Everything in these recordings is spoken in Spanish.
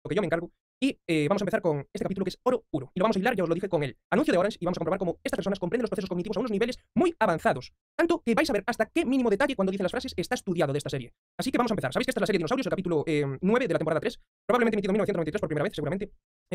lo que yo me encargo. Y vamos a empezar con este capítulo que es oro puro. Y lo vamos a hilar, ya os lo dije, con el anuncio de Orange y vamos a comprobar cómo estas personas comprenden los procesos cognitivos a unos niveles muy avanzados. Tanto que vais a ver hasta qué mínimo detalle cuando dicen las frases está estudiado de esta serie. Así que vamos a empezar. Sabéis que esta es la serie de dinosaurios, el capítulo 9 de la temporada 3, probablemente emitido en 1993 por primera vez, seguramente.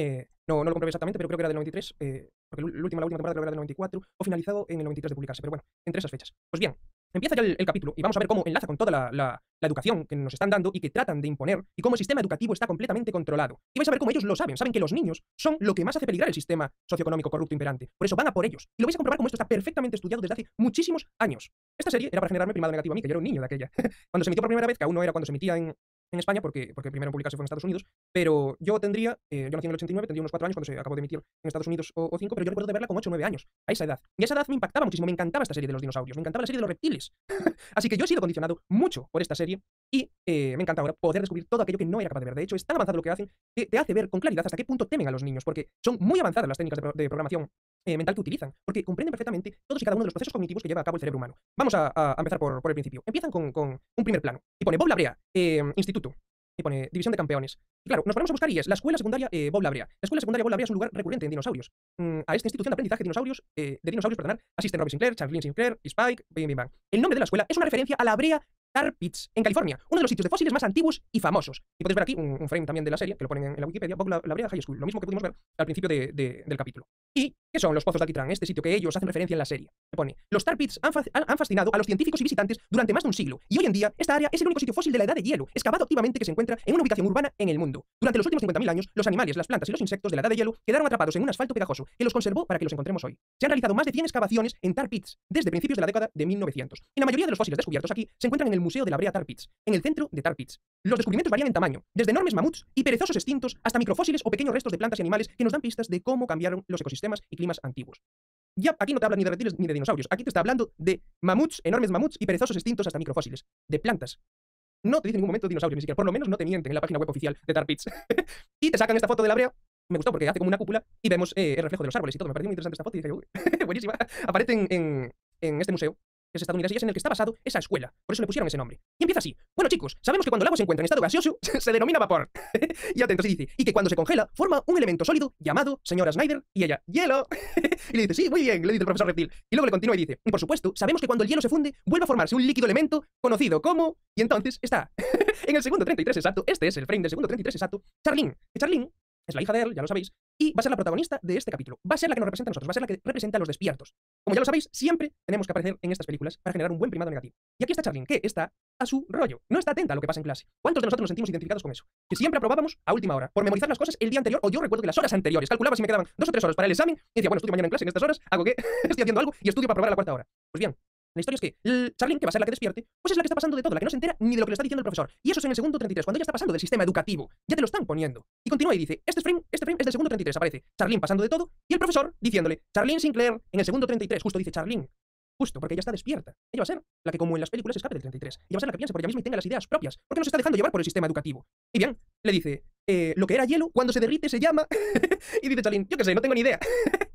No lo comprobé exactamente, pero creo que era del 93, porque la última temporada creo que era del 94, o finalizado en el 93 de publicarse, pero bueno, entre esas fechas. Pues bien, empieza ya el capítulo y vamos a ver cómo enlaza con toda la educación que nos están dando y que tratan de imponer y cómo el sistema educativo está completamente controlado. Y vais a ver cómo ellos lo saben que los niños son lo que más hace peligrar el sistema socioeconómico corrupto imperante. Por eso van a por ellos. Y lo vais a comprobar cómo esto está perfectamente estudiado desde hace muchísimos años. Esta serie era para generarme primado negativo a mí, que yo era un niño de aquella. Cuando se emitió por primera vez, que aún no era cuando se emitía en España, porque primero en publicarse fue en Estados Unidos, pero yo tendría, yo nací en el 89, tendría unos 4 años cuando se acabó de emitir en Estados Unidos o 5, pero yo recuerdo de verla con 8 o 9 años, a esa edad. Y a esa edad me impactaba muchísimo, me encantaba esta serie de los dinosaurios, me encantaba la serie de los reptiles. Así que yo he sido condicionado mucho por esta serie y me encanta ahora poder descubrir todo aquello que no era capaz de ver. De hecho, es tan avanzado lo que hacen que te hace ver con claridad hasta qué punto temen a los niños, porque son muy avanzadas las técnicas de programación mental que utilizan, porque comprenden perfectamente todos y cada uno de los procesos cognitivos que lleva a cabo el cerebro humano. Vamos a empezar por el principio. Empiezan con un primer plano y pone Bob Labrea, instituto. Y pone División de Campeones. Y claro, nos ponemos a buscar y es la escuela secundaria Bob Labrea. La escuela secundaria Bob Labrea es un lugar recurrente en dinosaurios. A esta institución de aprendizaje de dinosaurios, asisten Robin Sinclair, Charlene Sinclair, Spike, Bing Bing Bang. El nombre de la escuela es una referencia a la Brea Tar Pits, en California, uno de los sitios de fósiles más antiguos y famosos. Y podéis ver aquí un frame también de la serie, que lo ponen en la Wikipedia, Bob Labrea High School, lo mismo que pudimos ver al principio del capítulo. ¿Y qué son los pozos de alquitrán? Este sitio que ellos hacen referencia en la serie. Me pone, los Tar Pits han fascinado a los científicos y visitantes durante más de un siglo, y hoy en día esta área es el único sitio fósil de la edad de hielo, excavado activamente que se encuentra en una ubicación urbana en el mundo. Durante los últimos 50.000 años, los animales, las plantas y los insectos de la edad de hielo quedaron atrapados en un asfalto pegajoso que los conservó para que los encontremos hoy. Se han realizado más de 100 excavaciones en Tar Pits desde principios de la década de 1900, y la mayoría de los fósiles descubiertos aquí se encuentran en el Museo de la Brea Tar Pits, en el centro de Tar Pits. Los descubrimientos varían en tamaño, desde enormes mamuts y perezosos extintos hasta microfósiles o pequeños restos de plantas y animales que nos dan pistas de cómo cambiaron los ecosistemas y climas antiguos. Ya aquí no te habla ni de reptiles ni de dinosaurios, aquí te está hablando de mamuts, enormes mamuts y perezosos extintos hasta microfósiles, de plantas. No te dice en ningún momento dinosaurios, ni siquiera, por lo menos no te mienten en la página web oficial de Tar Pits. Y te sacan esta foto de la Brea. Me gustó porque hace como una cúpula y vemos el reflejo de los árboles y todo. Me pareció muy interesante esta foto y dije, uy, buenísima. Aparece en este museo, que es estadounidense, y es en el que está basado esa escuela. Por eso le pusieron ese nombre. Y empieza así. Bueno, chicos, sabemos que cuando el agua se encuentra en estado gaseoso, se denomina vapor. Y atentos, y dice, y que cuando se congela, forma un elemento sólido llamado señora Snyder, y ella, hielo. Y le dice, sí, muy bien, le dice el profesor reptil. Y luego le continúa y dice, y por supuesto, sabemos que cuando el hielo se funde, vuelve a formarse un líquido elemento conocido como... Y entonces está en el segundo 33 exacto, este es el frame del segundo 33 exacto, Charlene. Que Charlene es la hija de él, ya lo sabéis, y va a ser la protagonista de este capítulo. Va a ser la que nos representa a nosotros, va a ser la que representa a los despiertos. Como ya lo sabéis, siempre tenemos que aparecer en estas películas para generar un buen primado negativo. Y aquí está Charlene, que está a su rollo, no está atenta a lo que pasa en clase. ¿Cuántos de nosotros nos sentimos identificados con eso? Que siempre aprobábamos a última hora, por memorizar las cosas el día anterior, o yo recuerdo que las horas anteriores, calculaba si me quedaban 2 o 3 horas para el examen, y decía, bueno, estudio mañana en clase en estas horas, hago que estoy haciendo algo y estudio para aprobar a la cuarta hora. Pues bien, la historia es que Charlene, que va a ser la que despierte, pues es la que está pasando de todo, la que no se entera ni de lo que le está diciendo el profesor. Y eso es en el segundo 33, cuando ella está pasando del sistema educativo. Ya te lo están poniendo. Y continúa y dice, este frame es del segundo 33, aparece Charlene pasando de todo, y el profesor diciéndole, Charlene Sinclair, en el segundo 33, justo dice Charlene. Justo, porque ella está despierta. Ella va a ser la que, como en las películas, escape del 33. Ella va a ser la que piense por ella misma y tenga las ideas propias, porque no se está dejando llevar por el sistema educativo. Y bien, le dice, lo que era hielo, cuando se derrite se llama... Y dice Charlene, yo qué sé, no tengo ni idea.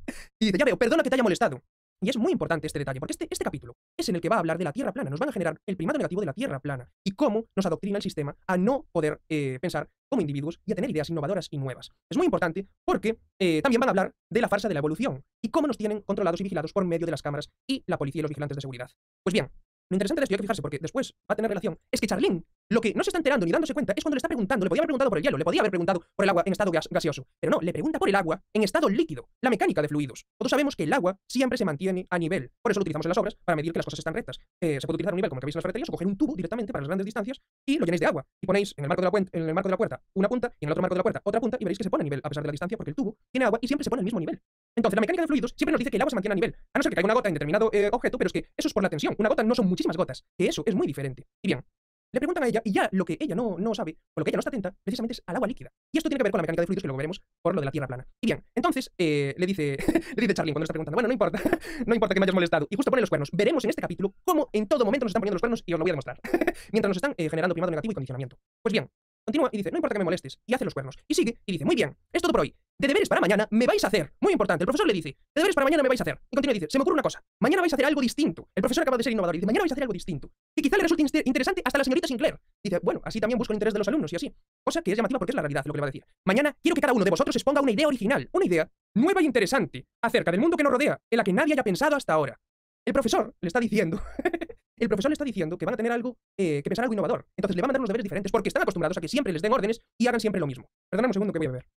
Y dice, ya veo, perdona que te haya molestado. Y es muy importante este detalle, porque este capítulo es en el que va a hablar de la Tierra plana. Nos van a generar el primado negativo de la Tierra plana y cómo nos adoctrina el sistema a no poder pensar como individuos y a tener ideas innovadoras y nuevas. Es muy importante porque también van a hablar de la farsa de la evolución y cómo nos tienen controlados y vigilados por medio de las cámaras y la policía y los vigilantes de seguridad. Pues bien, lo interesante de esto, hay que fijarse porque después va a tener relación, es que Charlene lo que no se está enterando ni dándose cuenta es cuando le está preguntando, le podía haber preguntado por el hielo, le podía haber preguntado por el agua en estado gaseoso, pero no, le pregunta por el agua en estado líquido, la mecánica de fluidos. Todos sabemos que el agua siempre se mantiene a nivel, por eso lo utilizamos en las obras, para medir que las cosas están rectas. Se puede utilizar un nivel, como que veis en las ferreterías, o coger un tubo directamente para las grandes distancias y lo llenáis de agua. Y ponéis en el marco de la puerta una punta y en el otro marco de la puerta otra punta y veréis que se pone a nivel a pesar de la distancia porque el tubo tiene agua y siempre se pone al mismo nivel. Entonces, la mecánica de fluidos siempre nos dice que el agua se mantiene a nivel, a no ser que caiga una gota en determinado objeto, pero es que eso es por la tensión. Una gota no son muchísimas gotas, que eso es muy diferente. Y bien, le preguntan a ella, y ya lo que ella no sabe, o lo que ella no está atenta, precisamente es al agua líquida. Y esto tiene que ver con la mecánica de fluidos, que luego veremos por lo de la Tierra plana. Y bien, entonces le dice Charlene cuando le está preguntando, bueno, no importa, no importa que me hayas molestado. Y justo pone los cuernos. Veremos en este capítulo cómo en todo momento nos están poniendo los cuernos, y os lo voy a demostrar. Mientras nos están generando primado negativo y condicionamiento. Pues bien, Continúa y dice, no importa que me molestes, y hace los cuernos. Y sigue y dice, muy bien, es todo por hoy. De deberes para mañana me vais a hacer. Muy importante, el profesor le dice, de deberes para mañana me vais a hacer. Y continúa y dice, se me ocurre una cosa, mañana vais a hacer algo distinto. El profesor acaba de ser innovador y dice, mañana vais a hacer algo distinto. Y quizá le resulte interesante hasta a la señorita Sinclair. Dice, bueno, así también busco el interés de los alumnos y así. Cosa que es llamativa porque es la realidad lo que le va a decir. Mañana quiero que cada uno de vosotros exponga una idea original, una idea nueva y interesante acerca del mundo que nos rodea, en la que nadie haya pensado hasta ahora. El profesor le está diciendo el profesor le está diciendo que van a tener algo, que pensar algo innovador. Entonces le van a dar unos deberes diferentes porque están acostumbrados a que siempre les den órdenes y hagan siempre lo mismo. Perdóname un segundo que voy a beber.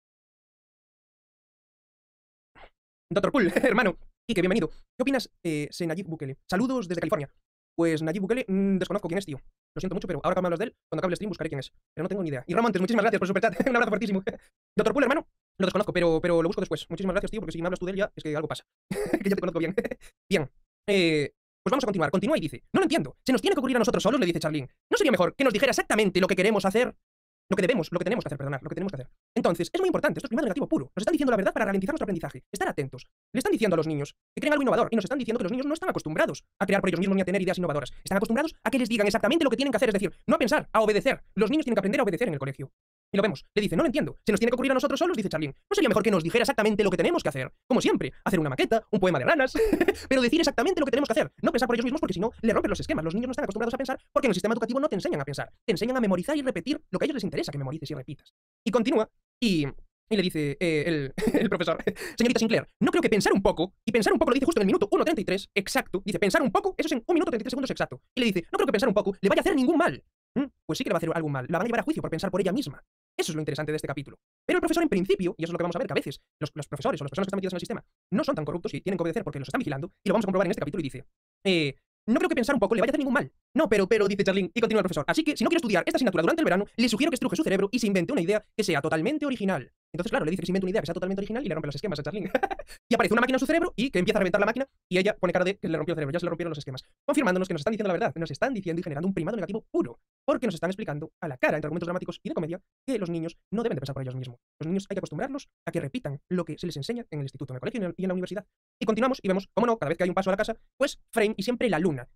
Doctor Cool, hermano, y que bienvenido. ¿Qué opinas, Nayib Bukele? Saludos desde California. Pues Nayib Bukele, desconozco quién es, tío. Lo siento mucho, pero ahora que me hablas de él, cuando acabe el stream buscaré quién es. Pero no tengo ni idea. Y Ramontes, muchísimas gracias por su superchat. Un abrazo fuertísimo. Doctor Cool, hermano, lo desconozco, pero lo busco después. Muchísimas gracias, tío, porque si me hablas tú de él ya es que algo pasa. Que ya te conozco bien. Bien. Pues vamos a continuar. Continúa y dice, no lo entiendo. Se nos tiene que ocurrir a nosotros solos, le dice Charlene. ¿No sería mejor que nos dijera exactamente lo que queremos hacer? Lo que tenemos que hacer, perdonad, lo que tenemos que hacer. Entonces, es muy importante, esto es primado negativo puro. Nos están diciendo la verdad para ralentizar nuestro aprendizaje. Estar atentos. Le están diciendo a los niños que creen algo innovador y nos están diciendo que los niños no están acostumbrados a crear por ellos mismos ni a tener ideas innovadoras. Están acostumbrados a que les digan exactamente lo que tienen que hacer, es decir, no a pensar, a obedecer. Los niños tienen que aprender a obedecer en el colegio. Y lo vemos. Le dice, no lo entiendo. Se nos tiene que ocurrir a nosotros solos, dice Charlene. ¿No sería mejor que nos dijera exactamente lo que tenemos que hacer? Como siempre, hacer una maqueta, un poema de ranas, pero decir exactamente lo que tenemos que hacer. No pensar por ellos mismos porque si no, le rompen los esquemas. Los niños no están acostumbrados a pensar porque en el sistema educativo no te enseñan a pensar. Te enseñan a memorizar y repetir lo que a ellos les interesa que memorices y repitas. Y continúa y le dice el profesor, señorita Sinclair, no creo que pensar un poco, y pensar un poco lo dice justo en el minuto 1:33 exacto, dice pensar un poco, eso es en 1 minuto 33 segundos exacto. Y le dice, no creo que pensar un poco le vaya a hacer ningún mal. Pues sí que le va a hacer algún mal, la van a llevar a juicio por pensar por ella misma. Eso es lo interesante de este capítulo. Pero el profesor en principio, y eso es lo que vamos a ver, que a veces los profesores o las personas que están metidas en el sistema no son tan corruptos y tienen que obedecer porque los están vigilando, y lo vamos a comprobar en este capítulo y dice, no creo que pensar un poco le vaya a hacer ningún mal. No, pero, dice Charlene, y continúa el profesor. Así que, si no quiere estudiar esta asignatura durante el verano, le sugiero que estruje su cerebro y se invente una idea que sea totalmente original. Entonces, claro, le dice que se invente una idea que sea totalmente original y le rompe los esquemas a Charlene. Y aparece una máquina en su cerebro y que empieza a reventar la máquina y ella pone cara de que le rompió el cerebro, ya se le rompieron los esquemas. Confirmándonos que nos están diciendo la verdad, nos están diciendo y generando un primado negativo puro. Porque nos están explicando a la cara, entre argumentos dramáticos y de comedia, que los niños no deben de pensar por ellos mismos. Los niños hay que acostumbrarlos a que repitan lo que se les enseña en el instituto, en el colegio y en la universidad. Y continuamos y vemos, cómo no, cada vez que hay un paso a la casa, pues frame y siempre la luna,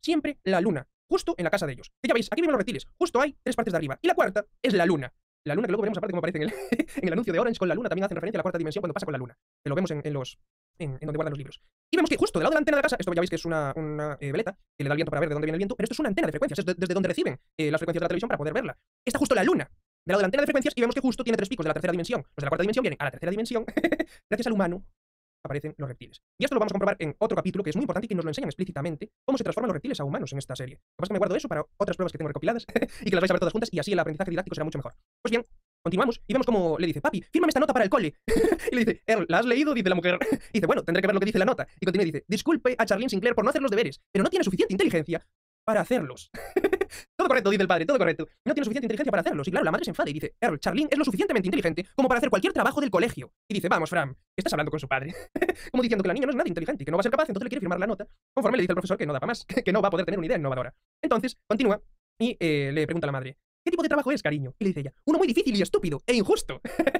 justo en la casa de ellos. Que ya veis, aquí viven los reptiles, justo hay 3 partes de arriba. Y la cuarta es la luna. La luna que luego veremos aparte como aparece en el, en el anuncio de Orange con la luna, también hacen referencia a la cuarta dimensión cuando pasa con la luna. Que lo vemos en donde guardan los libros. Y vemos que justo del lado de la antena de la casa, esto ya veis que es una veleta que le da el viento para ver de dónde viene el viento, pero esto es una antena de frecuencias, es desde donde reciben las frecuencias de la televisión para poder verla. Está justo la luna del lado de la antena de frecuencias y vemos que justo tiene 3 picos de la tercera dimensión. Los de la cuarta dimensión vienen a la tercera dimensión gracias al humano. Aparecen los reptiles. Y esto lo vamos a comprobar en otro capítulo que es muy importante y que nos lo enseñan explícitamente cómo se transforman los reptiles a humanos en esta serie. Lo que pasa es que me guardo eso para otras pruebas que tengo recopiladas y que las vais a ver todas juntas y así el aprendizaje didáctico será mucho mejor. Pues bien, continuamos y vemos cómo le dice, papi, fírmame esta nota para el cole. Y le dice, Earl, ¿la has leído? Dice la mujer. Y dice, bueno, tendré que ver lo que dice la nota. Y continúa y dice, disculpe a Charlene Sinclair por no hacer los deberes, pero no tiene suficiente inteligencia para hacerlos. Todo correcto, dice el padre, todo correcto. No tiene suficiente inteligencia para hacerlos. Y claro, la madre se enfada y dice, Earl, Charlene es lo suficientemente inteligente como para hacer cualquier trabajo del colegio. Y dice, vamos, Fran, estás hablando con su padre. Como diciendo que la niña no es nada inteligente y que no va a ser capaz, entonces le quiere firmar la nota, conforme le dice el profesor que no da para más, que no va a poder tener una idea innovadora. Entonces, continúa y le pregunta a la madre, ¿qué tipo de trabajo es, cariño? Y le dice ella, uno muy difícil y estúpido e injusto.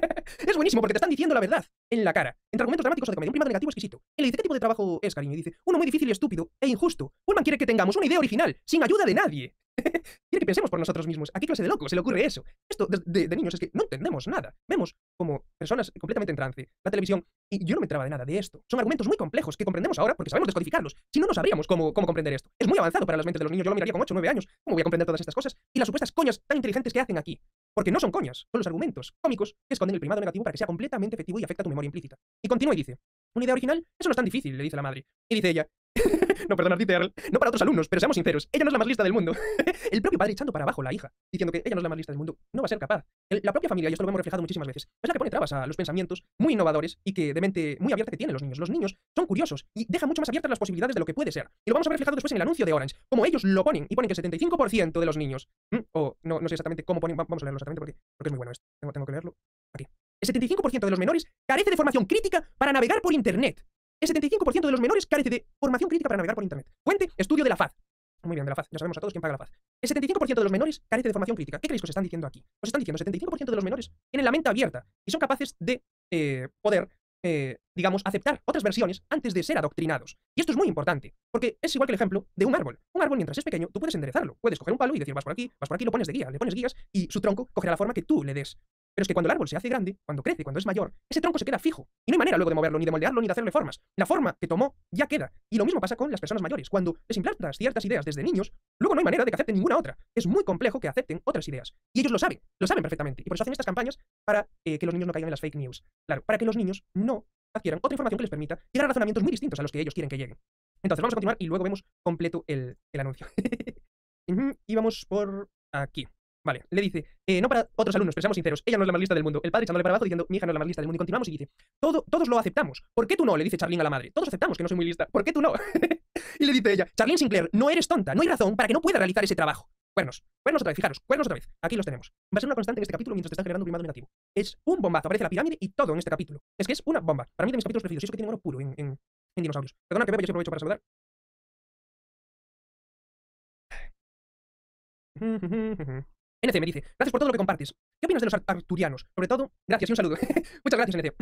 Es buenísimo porque te están diciendo la verdad en la cara, entre argumentos dramáticos o de comedia, un primado negativo exquisito. Y le dice, ¿qué tipo de trabajo es, cariño? Y dice, uno muy difícil y estúpido e injusto. Pullman quiere que tengamos una idea original, sin ayuda de nadie. Quiere que pensemos por nosotros mismos. ¿A qué clase de loco se le ocurre eso? Esto de niños es que no entendemos nada. Vemos como personas completamente en trance la televisión y yo no me enteraba de nada de esto. Son argumentos muy complejos que comprendemos ahora porque sabemos descodificarlos. Si no, no sabríamos cómo comprender esto. Es muy avanzado para las mentes de los niños. Yo lo miraría con 8 o 9 años. ¿Cómo voy a comprender todas estas cosas? Y las supuestas coñas tan inteligentes que hacen aquí. Porque no son coñas, son los argumentos cómicos que esconden el primado negativo para que sea completamente efectivo y afecta a tu memoria implícita. Y continúa y dice, ¿una idea original? Eso no es tan difícil, le dice la madre. Y dice ella, no, perdonad, dice Earl, no para otros alumnos, pero seamos sinceros, ella no es la más lista del mundo. El propio padre echando para abajo a la hija, diciendo que ella no es la más lista del mundo, no va a ser capaz. La propia familia, y esto lo hemos reflejado muchísimas veces, es la que pone trabas a los pensamientos muy innovadores y que de mente muy abierta que tienen los niños. Los niños son curiosos y dejan mucho más abiertas las posibilidades de lo que puede ser. Y lo vamos a ver reflejado después en el anuncio de Orange, como ellos lo ponen, y ponen que el 75% de los niños, o no sé exactamente cómo ponen, vamos a leerlo exactamente porque es muy bueno esto, tengo que leerlo. Aquí. El 75% de los menores carece de formación crítica para navegar por Internet. El 75% de los menores carece de formación crítica para navegar por Internet. Fuente, estudio de la FAD. Muy bien, de la FAD. Ya sabemos a todos quién paga la FAD. El 75% de los menores carece de formación crítica. ¿Qué creéis que os están diciendo aquí? Os están diciendo, el 75% de los menores tienen la mente abierta y son capaces de poder digamos, aceptar otras versiones antes de ser adoctrinados. Y esto es muy importante, porque es igual que el ejemplo de un árbol. Un árbol, mientras es pequeño, tú puedes enderezarlo. Puedes coger un palo y decir, vas por aquí, lo pones de guía, le pones guías y su tronco cogerá la forma que tú le des. Pero es que cuando el árbol se hace grande, cuando crece, cuando es mayor, ese tronco se queda fijo. Y no hay manera luego de moverlo, ni de moldearlo, ni de hacerle formas. La forma que tomó ya queda. Y lo mismo pasa con las personas mayores. Cuando les implantas ciertas ideas desde niños, luego no hay manera de que acepten ninguna otra. Es muy complejo que acepten otras ideas. Y ellos lo saben perfectamente. Y por eso hacen estas campañas para que los niños no caigan en las fake news. Claro, para que los niños no adquieran otra información que les permita llegar a razonamientos muy distintos a los que ellos quieren que lleguen. Entonces, vamos a continuar y luego vemos completo el anuncio. Y vamos por aquí. Vale, le dice, no para otros alumnos, pero seamos sinceros, ella no es la más lista del mundo. El padre echándole para abajo diciendo, mi hija no es la más lista del mundo. Y continuamos y dice, todos lo aceptamos. ¿Por qué tú no? Le dice Charlene a la madre. Todos aceptamos que no soy muy lista. ¿Por qué tú no? Y le dice ella, Charlene Sinclair, no eres tonta, no hay razón para que no pueda realizar ese trabajo. Cuernos otra vez, fijaros, cuernos otra vez. Aquí los tenemos. Va a ser una constante en este capítulo mientras te están generando un primado negativo. Es un bombazo, aparece la pirámide y todo en este capítulo. Es que es una bomba. Para mí de mis capítulos preferidos, y eso que tienen oro puro en dinosaurios. Perdona que beba, yo aprovecho para saludar. NC me dice, gracias por todo lo que compartes. ¿Qué opinas de los arturianos? Sobre todo, gracias y un saludo. Muchas gracias, NC.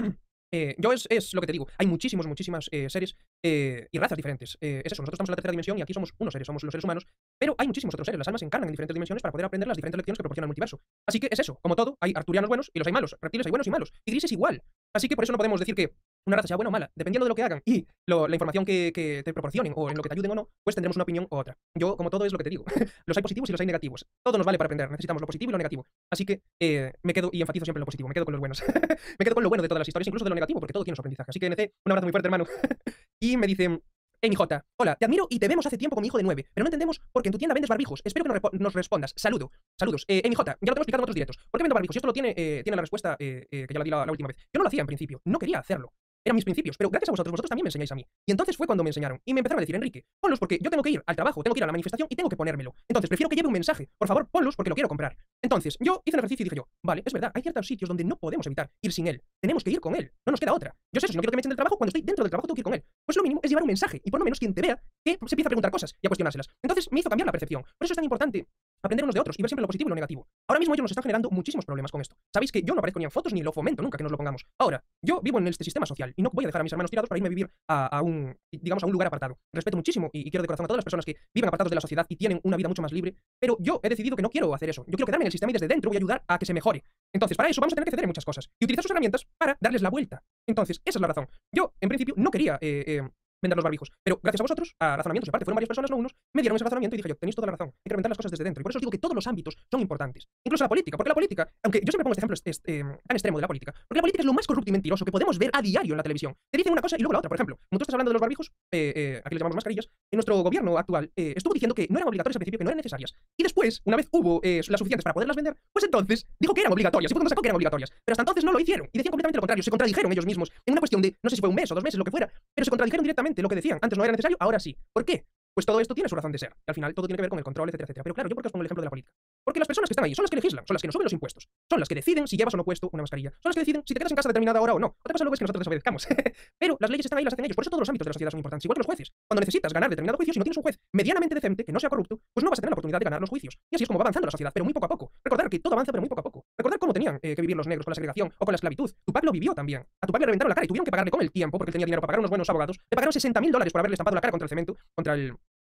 Yo es lo que te digo, hay muchísimas seres y razas diferentes. Es eso, nosotros estamos en la tercera dimensión y aquí somos unos seres, somos los seres humanos, pero hay muchísimos otros seres, las almas se encarnan en diferentes dimensiones para poder aprender las diferentes lecciones que proporciona el multiverso. Así que es eso, como todo, hay arturianos buenos y los hay malos, reptiles hay buenos y malos, y grises igual. Así que por eso no podemos decir que una raza sea buena o mala, dependiendo de lo que hagan y la información que te proporcionen o en lo que te ayuden o no, pues tendremos una opinión u otra. Yo, como todo, es lo que te digo. Los hay positivos y los hay negativos. Todo nos vale para aprender, necesitamos lo positivo y lo negativo. Así que me quedo y enfatizo siempre en lo positivo, me quedo con los buenos. Me quedo con lo bueno de todas las historias, incluso de lo negativo, porque todo tiene su aprendizaje. Así que NC, un abrazo muy fuerte, hermano. Y me dice, MJ, hola, te admiro y te vemos hace tiempo con mi hijo de 9, pero no entendemos por qué en tu tienda vendes barbijos. Espero que nos respondas. Saludos. MJ, ya lo tengo explicado en otros directos. ¿Por qué vendo barbijos? Y esto lo tiene la respuesta que ya la di la última vez. Yo no lo hacía en principio, no quería hacerlo. Eran mis principios, pero gracias a vosotros también me enseñáis a mí. Y entonces fue cuando me enseñaron. Y me empezaron a decir, Enrique, ponlos porque yo tengo que ir al trabajo, tengo que ir a la manifestación y tengo que ponérmelo. Entonces prefiero que lleve un mensaje. Por favor, ponlos porque lo quiero comprar. Entonces, yo hice un ejercicio y dije yo, vale, es verdad, hay ciertos sitios donde no podemos evitar ir sin él. Tenemos que ir con él. No nos queda otra. Yo sé eso, si no quiero que me echen del trabajo, cuando estoy dentro del trabajo tengo que ir con él. Pues lo mínimo es llevar un mensaje y por lo menos quien te vea que se empieza a preguntar cosas y a cuestionárselas. Entonces me hizo cambiar la percepción. Por eso es tan importante aprender unos de otros y ver siempre lo positivo y lo negativo. Ahora mismo ellos nos están generando muchísimos problemas con esto. Sabéis que yo no aparezco ni en fotos ni lo fomento nunca que nos lo pongamos. Ahora, yo vivo en este sistema social y no voy a dejar a mis hermanos tirados para irme a vivir a un lugar apartado. Respeto muchísimo y quiero de corazón a todas las personas que viven apartados de la sociedad y tienen una vida mucho más libre, pero yo he decidido que no quiero hacer eso. Yo quiero quedarme en el sistema y desde dentro voy a ayudar a que se mejore. Entonces, para eso vamos a tener que ceder en muchas cosas y utilizar sus herramientas para darles la vuelta. Entonces, esa es la razón. Yo, en principio, no quería vender los barbijos. Pero gracias a vosotros, a razonamientos de parte, fueron varias personas, no unos, me dieron ese razonamiento y dije yo, tenéis toda la razón, hay que reventar las cosas desde dentro. Y por eso os digo que todos los ámbitos son importantes. Incluso la política, porque la política, aunque yo siempre pongo este ejemplo tan extremo de la política, porque la política es lo más corrupto y mentiroso que podemos ver a diario en la televisión. Te dicen una cosa y luego la otra. Por ejemplo, como tú estás hablando de los barbijos, aquí les llamamos mascarillas, en nuestro gobierno actual estuvo diciendo que no eran obligatorias al principio, que no eran necesarias. Y después, una vez hubo las suficientes para poderlas vender, pues entonces dijo que eran obligatorias. Y fue cuando sacó que eran obligatorias. Pero hasta entonces no lo hicieron. Y decían completamente lo contrario. Se contradijeron ellos mismos en una cuestión de, no sé si fue un mes o 2 meses, lo que fuera, pero se contradijeron directamente lo que decían. Antes no era necesario, ahora sí. ¿Por qué? Pues todo esto tiene su razón de ser. Y al final todo tiene que ver con el control, etcétera, etcétera. Pero claro, yo por qué os pongo el ejemplo de la política. Porque las personas que están ahí son las que legislan, son las que nos suben los impuestos, son las que deciden si llevas o no puesto una mascarilla, son las que deciden si te quedas en casa a determinada hora o no. Otra cosa luego es que nosotros desobedezcamos. Pero las leyes están ahí, las hacen ellos. Por eso todos los ámbitos de la sociedad son importantes. Igual que los jueces. Cuando necesitas ganar determinado juicio, si no tienes un juez medianamente decente, que no sea corrupto, pues no vas a tener la oportunidad de ganar los juicios. Y así es como va avanzando la sociedad, pero muy poco a poco. Recordar que todo avanza, pero muy poco a poco. Recordar cómo tenían que vivir los negros con la segregación o con la esclavitud. Tupac lo vivió también. A Tupac le reventaron la cara y tuvieron que pagarle con el tiempo, porque él tenía dinero para pagar unos buenos abogados. Le pagaron $60.000 por haberle estampado la cara contra el cemento, contra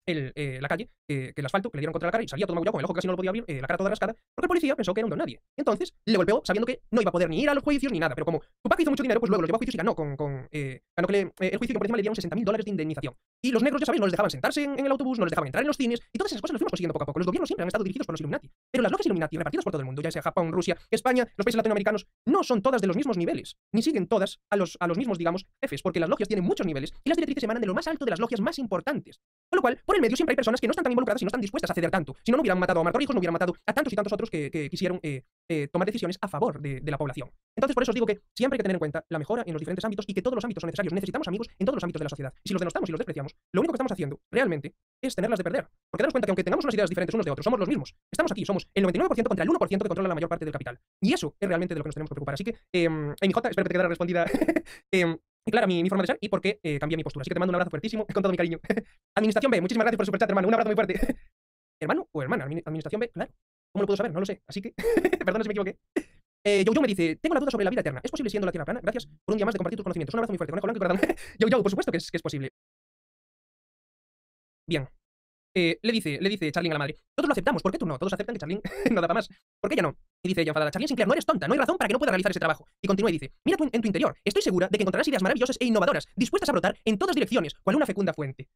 la calle, que el asfalto, que le dieron contra la cara y salía todo magullado con el ojo que casi no lo podía abrir, la cara toda rascada, porque el policía pensó que era un don nadie. Entonces le golpeó sabiendo que no iba a poder ni ir a los juicios ni nada, pero como Tupac hizo mucho dinero, pues luego los llevó a juicios y ganó ganó que el juicio que por encima le dieron $60.000 de indemnización. Y los negros, ya sabéis, no les dejaban sentarse en el autobús, no les dejaban entrar en los cines, y todas esas cosas las fuimos consiguiendo poco a poco. Los gobiernos siempre han estado dirigidos por los Illuminati, pero las logias Illuminati repartidas por todo el mundo, ya sea Japón, Rusia, España, los países latinoamericanos, no son todas de los mismos niveles, ni siguen todas a los mismos, digamos, jefes, porque las logias tienen muchos niveles y las directrices emanan de lo más alto de las logias más importantes. Con lo cual, por el medio siempre hay personas que no están tan involucradas y no están dispuestas a ceder tanto. Si no, no hubieran matado a Marco Rijos, no hubieran matado a tantos y tantos otros que quisieron tomar decisiones a favor de la población. Entonces, por eso os digo que siempre hay que tener en cuenta la mejora en los diferentes ámbitos y que todos los ámbitos son necesarios. Necesitamos amigos en todos los ámbitos de la sociedad. Y si los denostamos y los despreciamos, lo único que estamos haciendo realmente es tenerlas de perder. Porque daros cuenta que aunque tengamos unas ideas diferentes unos de otros, somos los mismos. Estamos aquí, somos el 99% contra el 1% que controla la mayor parte del capital. Y eso es realmente de lo que nos tenemos que preocupar. Así que, MJ, espero que te quedara respondida clara mi forma de ser y por qué cambié mi postura. Así que te mando un abrazo fuertísimo con todo mi cariño. Administración B, muchísimas gracias por el superchat, hermano. Un abrazo muy fuerte. ¿Hermano o hermana? Administración B, claro. ¿Cómo lo puedo saber? No lo sé. Así que, perdona si me equivoqué. Jojo me dice, tengo la duda sobre la vida eterna. ¿Es posible siendo la Tierra plana? Gracias por un día más de compartir tus conocimientos. Un abrazo muy fuerte. Conejo blanco y corazón. Jojo, por supuesto que es posible. Bien. Le dice Charlene a la madre, nosotros lo aceptamos, ¿por qué tú no? Todos aceptan que Charlene no da para más. ¿Por qué ella no? Y dice ella enfadada, Charlene Sinclair, no eres tonta, no hay razón para que no puedas realizar ese trabajo. Y continúa y dice, mira tú en tu interior, estoy segura de que encontrarás ideas maravillosas e innovadoras, dispuestas a brotar en todas direcciones, cual una fecunda fuente.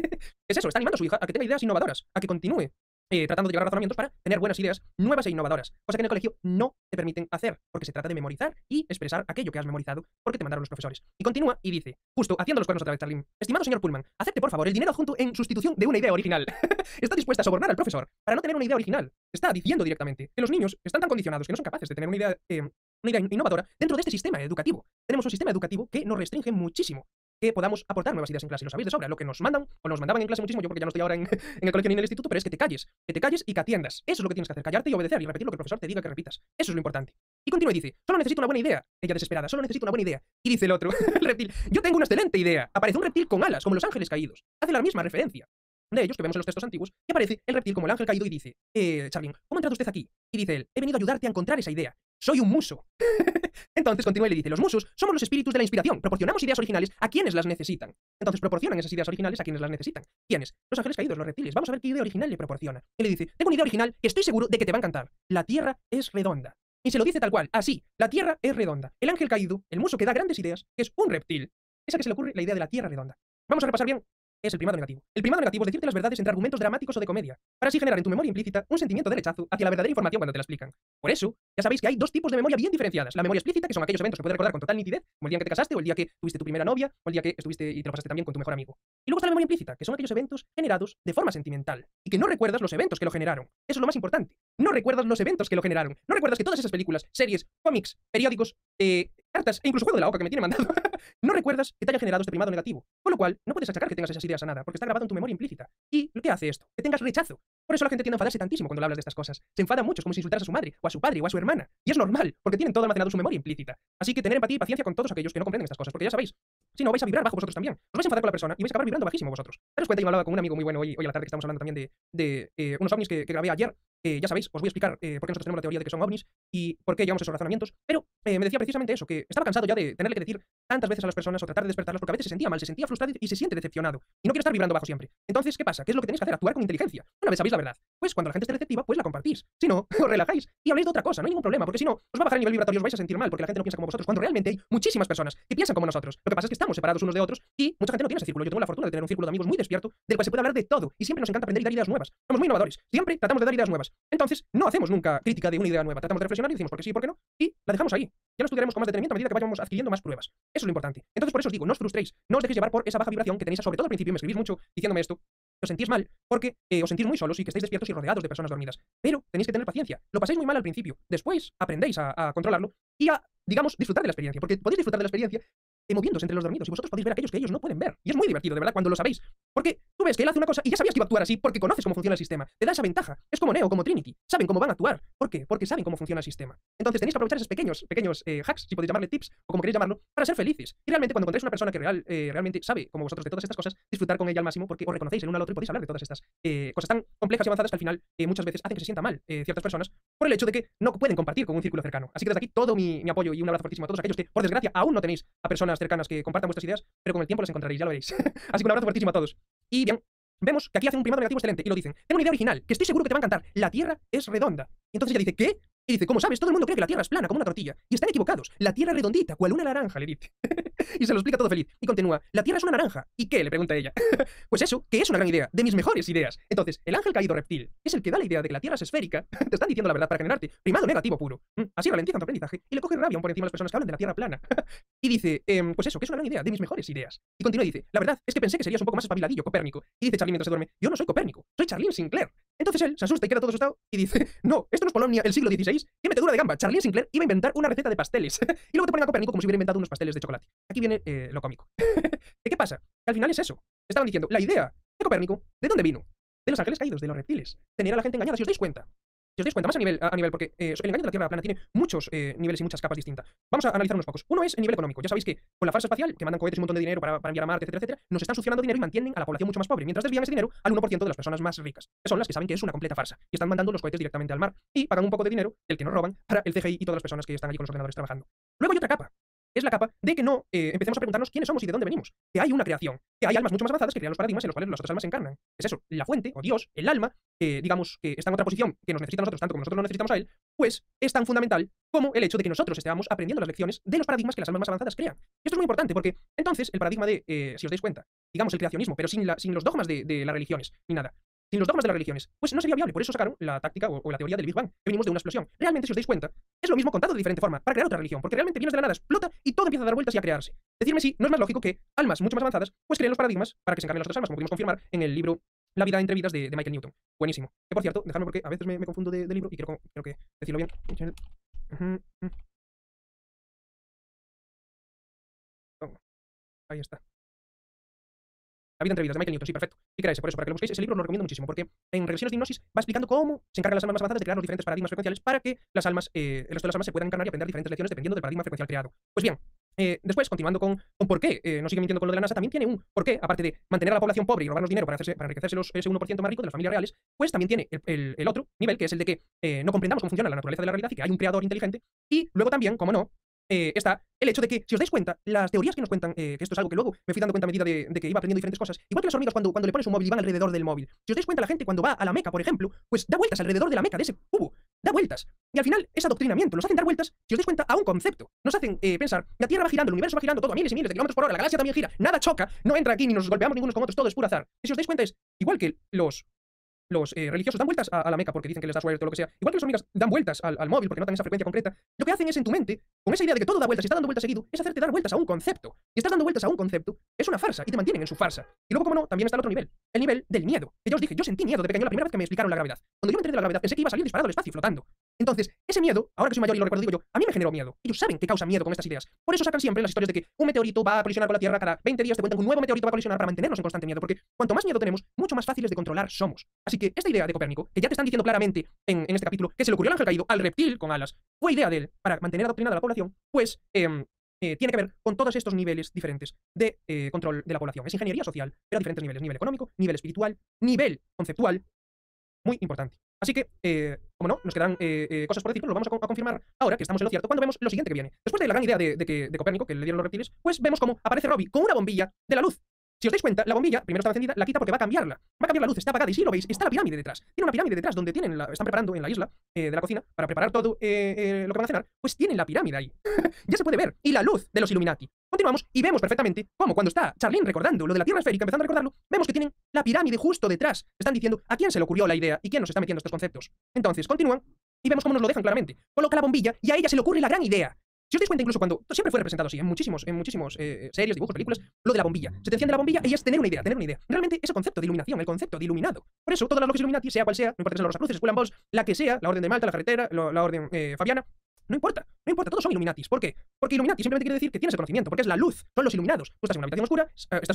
Es eso, está animando a su hija a que tenga ideas innovadoras, a que continúe tratando de llegar a razonamientos para tener buenas ideas nuevas e innovadoras, cosa que en el colegio no te permiten hacer, porque se trata de memorizar y expresar aquello que has memorizado porque te mandaron los profesores. Y continúa y dice, justo haciendo los cuernos otra vez, Charlene, estimado señor Pullman, acepte por favor el dinero adjunto en sustitución de una idea original. Está dispuesta a sobornar al profesor para no tener una idea original. Está diciendo directamente que los niños están tan condicionados que no son capaces de tener una idea innovadora dentro de este sistema educativo. Tenemos un sistema educativo que nos restringe muchísimo que podamos aportar nuevas ideas en clase. Lo sabéis de sobra. Lo que nos mandan, o nos mandaban en clase muchísimo, yo porque ya no estoy ahora en el colegio ni en el instituto, pero es que te calles y que atiendas. Eso es lo que tienes que hacer, callarte y obedecer y repetir lo que el profesor te diga que repitas. Eso es lo importante. Y continúa y dice, solo necesito una buena idea. Ella desesperada, solo necesito una buena idea. Y dice el otro, el reptil, yo tengo una excelente idea. Aparece un reptil con alas, como los ángeles caídos. Hace la misma referencia de ellos que vemos en los textos antiguos, y aparece el reptil como el ángel caído y dice, Charlene, ¿cómo ha entrado usted aquí? Y dice él, he venido a ayudarte a encontrar esa idea. Soy un muso. Entonces continúa y le dice, los musos somos los espíritus de la inspiración, proporcionamos ideas originales a quienes las necesitan. Entonces proporcionan esas ideas originales a quienes las necesitan. ¿Quiénes? Los ángeles caídos, los reptiles. Vamos a ver qué idea original le proporciona. Y le dice, tengo una idea original que estoy seguro de que te va a encantar. La Tierra es redonda. Y se lo dice tal cual, así, la Tierra es redonda. El ángel caído, el muso que da grandes ideas, que es un reptil, es a que se le ocurre la idea de la Tierra redonda. Vamos a repasar bien. Es el primado negativo. El primado negativo es decirte las verdades entre argumentos dramáticos o de comedia, para así generar en tu memoria implícita un sentimiento de rechazo hacia la verdadera información cuando te la explican. Por eso, ya sabéis que hay dos tipos de memoria bien diferenciadas. La memoria explícita, que son aquellos eventos que puedes recordar con total nitidez, como el día en que te casaste, o el día que tuviste tu primera novia, o el día que estuviste y te lo pasaste también con tu mejor amigo. Y luego está la memoria implícita, que son aquellos eventos generados de forma sentimental, y que no recuerdas los eventos que lo generaron. Eso es lo más importante. No recuerdas los eventos que lo generaron. No recuerdas que todas esas películas, series, cómics, periódicos, cartas e incluso Juego de la Oca que me tiene mandado, no recuerdas que te haya generado este primado negativo. Con lo cual, no puedes achacar que tengas esas ideas a nada, porque está grabado en tu memoria implícita. ¿Y lo que hace esto? Que tengas rechazo. Por eso la gente tiende a enfadarse tantísimo cuando le hablas de estas cosas. Se enfada mucho, es como si insultaras a su madre, o a su padre, o a su hermana. Y es normal, porque tienen todo almacenado en su memoria implícita. Así que tener empatía y paciencia con todos aquellos que no comprenden estas cosas, porque ya sabéis, si no vais a vibrar bajo vosotros también. Os vais a enfadar con la persona y vais a acabar vibrando bajísimo vosotros. Daros cuenta, yo me hablaba con un amigo muy bueno hoy a la tarde que estamos hablando también de unos ovnis que grabé ayer. Ya sabéis, os voy a explicar por qué nosotros tenemos la teoría de que son ovnis y por qué llegamos a esos razonamientos, pero me decía precisamente eso, que estaba cansado ya de tenerle que decir tantas veces a las personas o tratar de despertarlas porque a veces se sentía mal, se sentía frustrado y se siente decepcionado y no quiere estar vibrando bajo siempre. Entonces, ¿qué pasa? ¿Qué es lo que tenéis que hacer? Actuar con inteligencia. Una vez sabéis la verdad, pues cuando la gente esté receptiva, pues la compartís. Si no, os relajáis y habléis de otra cosa, no hay ningún problema, porque si no, os va a bajar el nivel vibratorio, os vais a sentir mal porque la gente no piensa como vosotros, cuando realmente hay muchísimas personas que piensan como nosotros. Lo que pasa es que estamos separados unos de otros y mucha gente no tiene ese círculo. Yo tengo la fortuna de tener un círculo de amigos muy despierto del cual se puede hablar de todo y siempre nos encanta aprender y dar ideas nuevas. Somos muy innovadores, siempre tratamos de dar ideas nuevas. Entonces, no hacemos nunca crítica de una idea nueva, tratamos de reflexionar y decimos por qué sí y por qué no, y la dejamos ahí. Ya lo estudiaremos con más detenimiento a medida que vayamos adquiriendo más pruebas. Eso es lo importante. Entonces, por eso os digo, no os frustréis, no os dejéis llevar por esa baja vibración que tenéis, sobre todo al principio, me escribís mucho diciéndome esto, os sentís mal, porque os sentís muy solos y que estáis despiertos y rodeados de personas dormidas. Pero tenéis que tener paciencia. Lo pasáis muy mal al principio, después aprendéis a controlarlo y a, digamos, disfrutar de la experiencia, porque podéis disfrutar de la experiencia moviéndose entre los dormidos y vosotros podéis ver aquellos que ellos no pueden ver. Y es muy divertido, de verdad, cuando lo sabéis. Porque tú ves que él hace una cosa y ya sabías que iba a actuar así porque conoces cómo funciona el sistema. Te da esa ventaja. Es como Neo, como Trinity. Saben cómo van a actuar. ¿Por qué? Porque saben cómo funciona el sistema. Entonces tenéis que aprovechar esos pequeños hacks, si podéis llamarle tips, o como queréis llamarlo, para ser felices. Y realmente cuando encontréis una persona que realmente sabe, como vosotros, de todas estas cosas, disfrutar con ella al máximo porque os reconocéis el uno al otro y podéis hablar de todas estas cosas tan complejas y avanzadas que al final muchas veces hacen que se sienta mal ciertas personas por el hecho de que no pueden compartir con un círculo cercano. Así que desde aquí todo mi apoyo y un abrazo fortísimo a todos aquellos que, por desgracia, aún no tenéis a personas cercanas que compartan vuestras ideas, pero con el tiempo las encontraréis, ya lo veréis. Así que un abrazo fuertísimo a todos. Y bien, vemos que aquí hacen un primado negativo excelente y lo dicen. Tengo una idea original, que estoy seguro que te va a encantar. La Tierra es redonda. Y entonces ella dice, ¿qué? Y dice, ¿cómo sabes? Todo el mundo cree que la Tierra es plana, como una tortilla. Y están equivocados. La Tierra es redondita, cual una naranja, le dice. Y se lo explica todo feliz. Y continúa, la Tierra es una naranja. ¿Y qué? Le pregunta ella. Pues eso, que es una gran idea, de mis mejores ideas. Entonces, el ángel caído reptil es el que da la idea de que la Tierra es esférica. Te están diciendo la verdad para generarte primado negativo puro. Así ralentizan tu aprendizaje y le coge rabia por encima a las personas que hablan de la Tierra plana. Y dice, pues eso, que es una gran idea, de mis mejores ideas. Y continúa y dice, la verdad es que pensé que serías un poco más espabiladillo, Copérnico. Y dice Charlie mientras se duerme, yo no soy Copérnico, soy Charlene Sinclair. Entonces él se asusta y queda todo asustado y dice, no, esto no es Polonia, el siglo XVI. ¿Qué metedura de gamba? Charlene Sinclair iba a inventar una receta de pasteles. Y luego te ponen a Copérnico como si hubiera inventado unos pasteles de chocolate. Aquí viene lo cómico. ¿Qué pasa? Que al final es eso. Estaban diciendo, la idea de Copérnico, ¿de dónde vino? De los ángeles caídos, de los reptiles. Tener a la gente engañada, si os dais cuenta. Si os dais cuenta, más a nivel porque el engaño de la Tierra plana tiene muchos niveles y muchas capas distintas. Vamos a analizar unos pocos. Uno es el nivel económico. Ya sabéis que con la farsa espacial, que mandan cohetes y un montón de dinero para enviar a Marte, etcétera, etcétera, nos están succionando dinero y mantienen a la población mucho más pobre, mientras desvían ese dinero al 1% de las personas más ricas, que son las que saben que es una completa farsa, y están mandando los cohetes directamente al mar, y pagan un poco de dinero, el que nos roban, para el CGI y todas las personas que están allí con los ordenadores trabajando. Luego hay otra capa. Es la capa de que no empecemos a preguntarnos quiénes somos y de dónde venimos. Que hay una creación, que hay almas mucho más avanzadas que crean los paradigmas en los cuales las otras almas se encarnan. Es eso, la fuente, o Dios, el alma, digamos que está en otra posición, que nos necesita a nosotros tanto como nosotros lo necesitamos a él, pues es tan fundamental como el hecho de que nosotros estemos aprendiendo las lecciones de los paradigmas que las almas más avanzadas crean. Y esto es muy importante porque entonces el paradigma de, si os dais cuenta, digamos el creacionismo, pero sin los dogmas de las religiones, ni nada. Sin los dogmas de las religiones, pues no sería viable. Por eso sacaron la táctica o la teoría del Big Bang, que venimos de una explosión. Realmente, si os dais cuenta, es lo mismo contado de diferente forma, para crear otra religión, porque realmente vienes de la nada, explota y todo empieza a dar vueltas y a crearse. Decirme si no es más lógico que almas mucho más avanzadas, pues creen los paradigmas para que se encarnen las otras almas, como pudimos confirmar en el libro La vida entre vidas de Michael Newton. Buenísimo. Que por cierto, dejadme porque a veces me confundo de libro y quiero que decirlo bien. Oh, ahí está. La vida entre vidas de Michael Newton, sí, perfecto. Y por eso, para que lo busquéis, ese libro lo recomiendo muchísimo, porque en Regresiones de Hipnosis va explicando cómo se encargan las almas más avanzadas de crear los diferentes paradigmas frecuenciales para que las almas, el resto de las almas se puedan encarnar y aprender diferentes lecciones dependiendo del paradigma frecuencial creado. Pues bien, después, continuando con por qué no sigue mintiendo con lo de la NASA, también tiene un por qué, aparte de mantener a la población pobre y robarnos dinero para enriquecerse ese 1% más rico de las familias reales, pues también tiene el otro nivel, que es el de que no comprendamos cómo funciona la naturaleza de la realidad y que hay un creador inteligente, y luego también, como no, está el hecho de que, si os dais cuenta, las teorías que nos cuentan, que esto es algo que luego me fui dando cuenta a medida de que iba aprendiendo diferentes cosas, igual que las hormigas cuando le pones un móvil y van alrededor del móvil. Si os dais cuenta, la gente cuando va a la Meca, por ejemplo, pues da vueltas alrededor de la Meca, de ese cubo, da vueltas. Y al final es adoctrinamiento, los hacen dar vueltas, si os dais cuenta, a un concepto. Nos hacen pensar, la Tierra va girando, el universo va girando todo a miles y miles de kilómetros por hora, la galaxia también gira, nada choca, no entra aquí ni nos golpeamos ningunos con otros, todo es puro azar. Y si os dais cuenta, es igual que los religiosos dan vueltas a la Meca porque dicen que les da suerte o lo que sea, igual que las hormigas dan vueltas al móvil porque notan esa frecuencia concreta, lo que hacen es en tu mente, con esa idea de que todo da vueltas y está dando vueltas seguido, es hacerte dar vueltas a un concepto. Y estás dando vueltas a un concepto, es una farsa y te mantienen en su farsa. Y luego, como no, también está el otro nivel, el nivel del miedo. Que ya os dije, yo sentí miedo de pequeño la primera vez que me explicaron la gravedad. Cuando yo me enteré de la gravedad pensé que iba a salir disparado al espacio flotando. Entonces, ese miedo, ahora que soy mayor y lo recuerdo, digo yo, a mí me generó miedo. Ellos saben que causa miedo con estas ideas. Por eso sacan siempre las historias de que un meteorito va a colisionar con la Tierra cada 20 días, te cuentan que un nuevo meteorito va a colisionar para mantenernos en constante miedo, porque cuanto más miedo tenemos, mucho más fáciles de controlar somos. Así que esta idea de Copérnico, que ya te están diciendo claramente en este capítulo que se le ocurrió al ángel caído, al reptil con alas, fue idea de él para mantener adoctrinada a la población, pues tiene que ver con todos estos niveles diferentes de control de la población. Es ingeniería social, pero a diferentes niveles. Nivel económico, nivel espiritual, nivel conceptual, muy importante. Así que, como no, nos quedan cosas por decir, pero lo vamos a confirmar ahora que estamos en lo cierto cuando vemos lo siguiente que viene. Después de la gran idea de Copérnico, que le dieron los reptiles, pues vemos cómo aparece Robbie con una bombilla de la luz. Si os dais cuenta, la bombilla, primero estaba encendida, la quita porque va a cambiarla. Va a cambiar la luz, está apagada y si lo veis, está la pirámide detrás. Tiene una pirámide detrás donde están preparando en la isla de la cocina para preparar todo lo que van a cenar, pues tienen la pirámide ahí. Ya se puede ver. Y la luz de los Illuminati. Continuamos y vemos perfectamente cómo cuando está Charlene recordando lo de la Tierra esférica, empezando a recordarlo, vemos que tienen la pirámide justo detrás. Están diciendo a quién se le ocurrió la idea y quién nos está metiendo estos conceptos. Entonces, continúan y vemos cómo nos lo dejan claramente. Coloca la bombilla y a ella se le ocurre la gran idea. Si os dais cuenta, incluso cuando siempre fue representado así, en muchísimos series, dibujos, películas, lo de la bombilla. Se te enciende la bombilla y es tener una idea, tener una idea. Realmente, ese concepto de iluminación, el concepto de iluminado. Por eso, todas las logias Illuminati, sea cual sea, no importa si son los Rosacruces, Skull and Bones, la que sea, la Orden de Malta, la Carretera, la Orden Fabiana, no importa, todos son Illuminatis. ¿Por qué? Porque Illuminati simplemente quiere decir que tienes el conocimiento, porque es la luz, son los iluminados. Tú estás en una habitación oscura,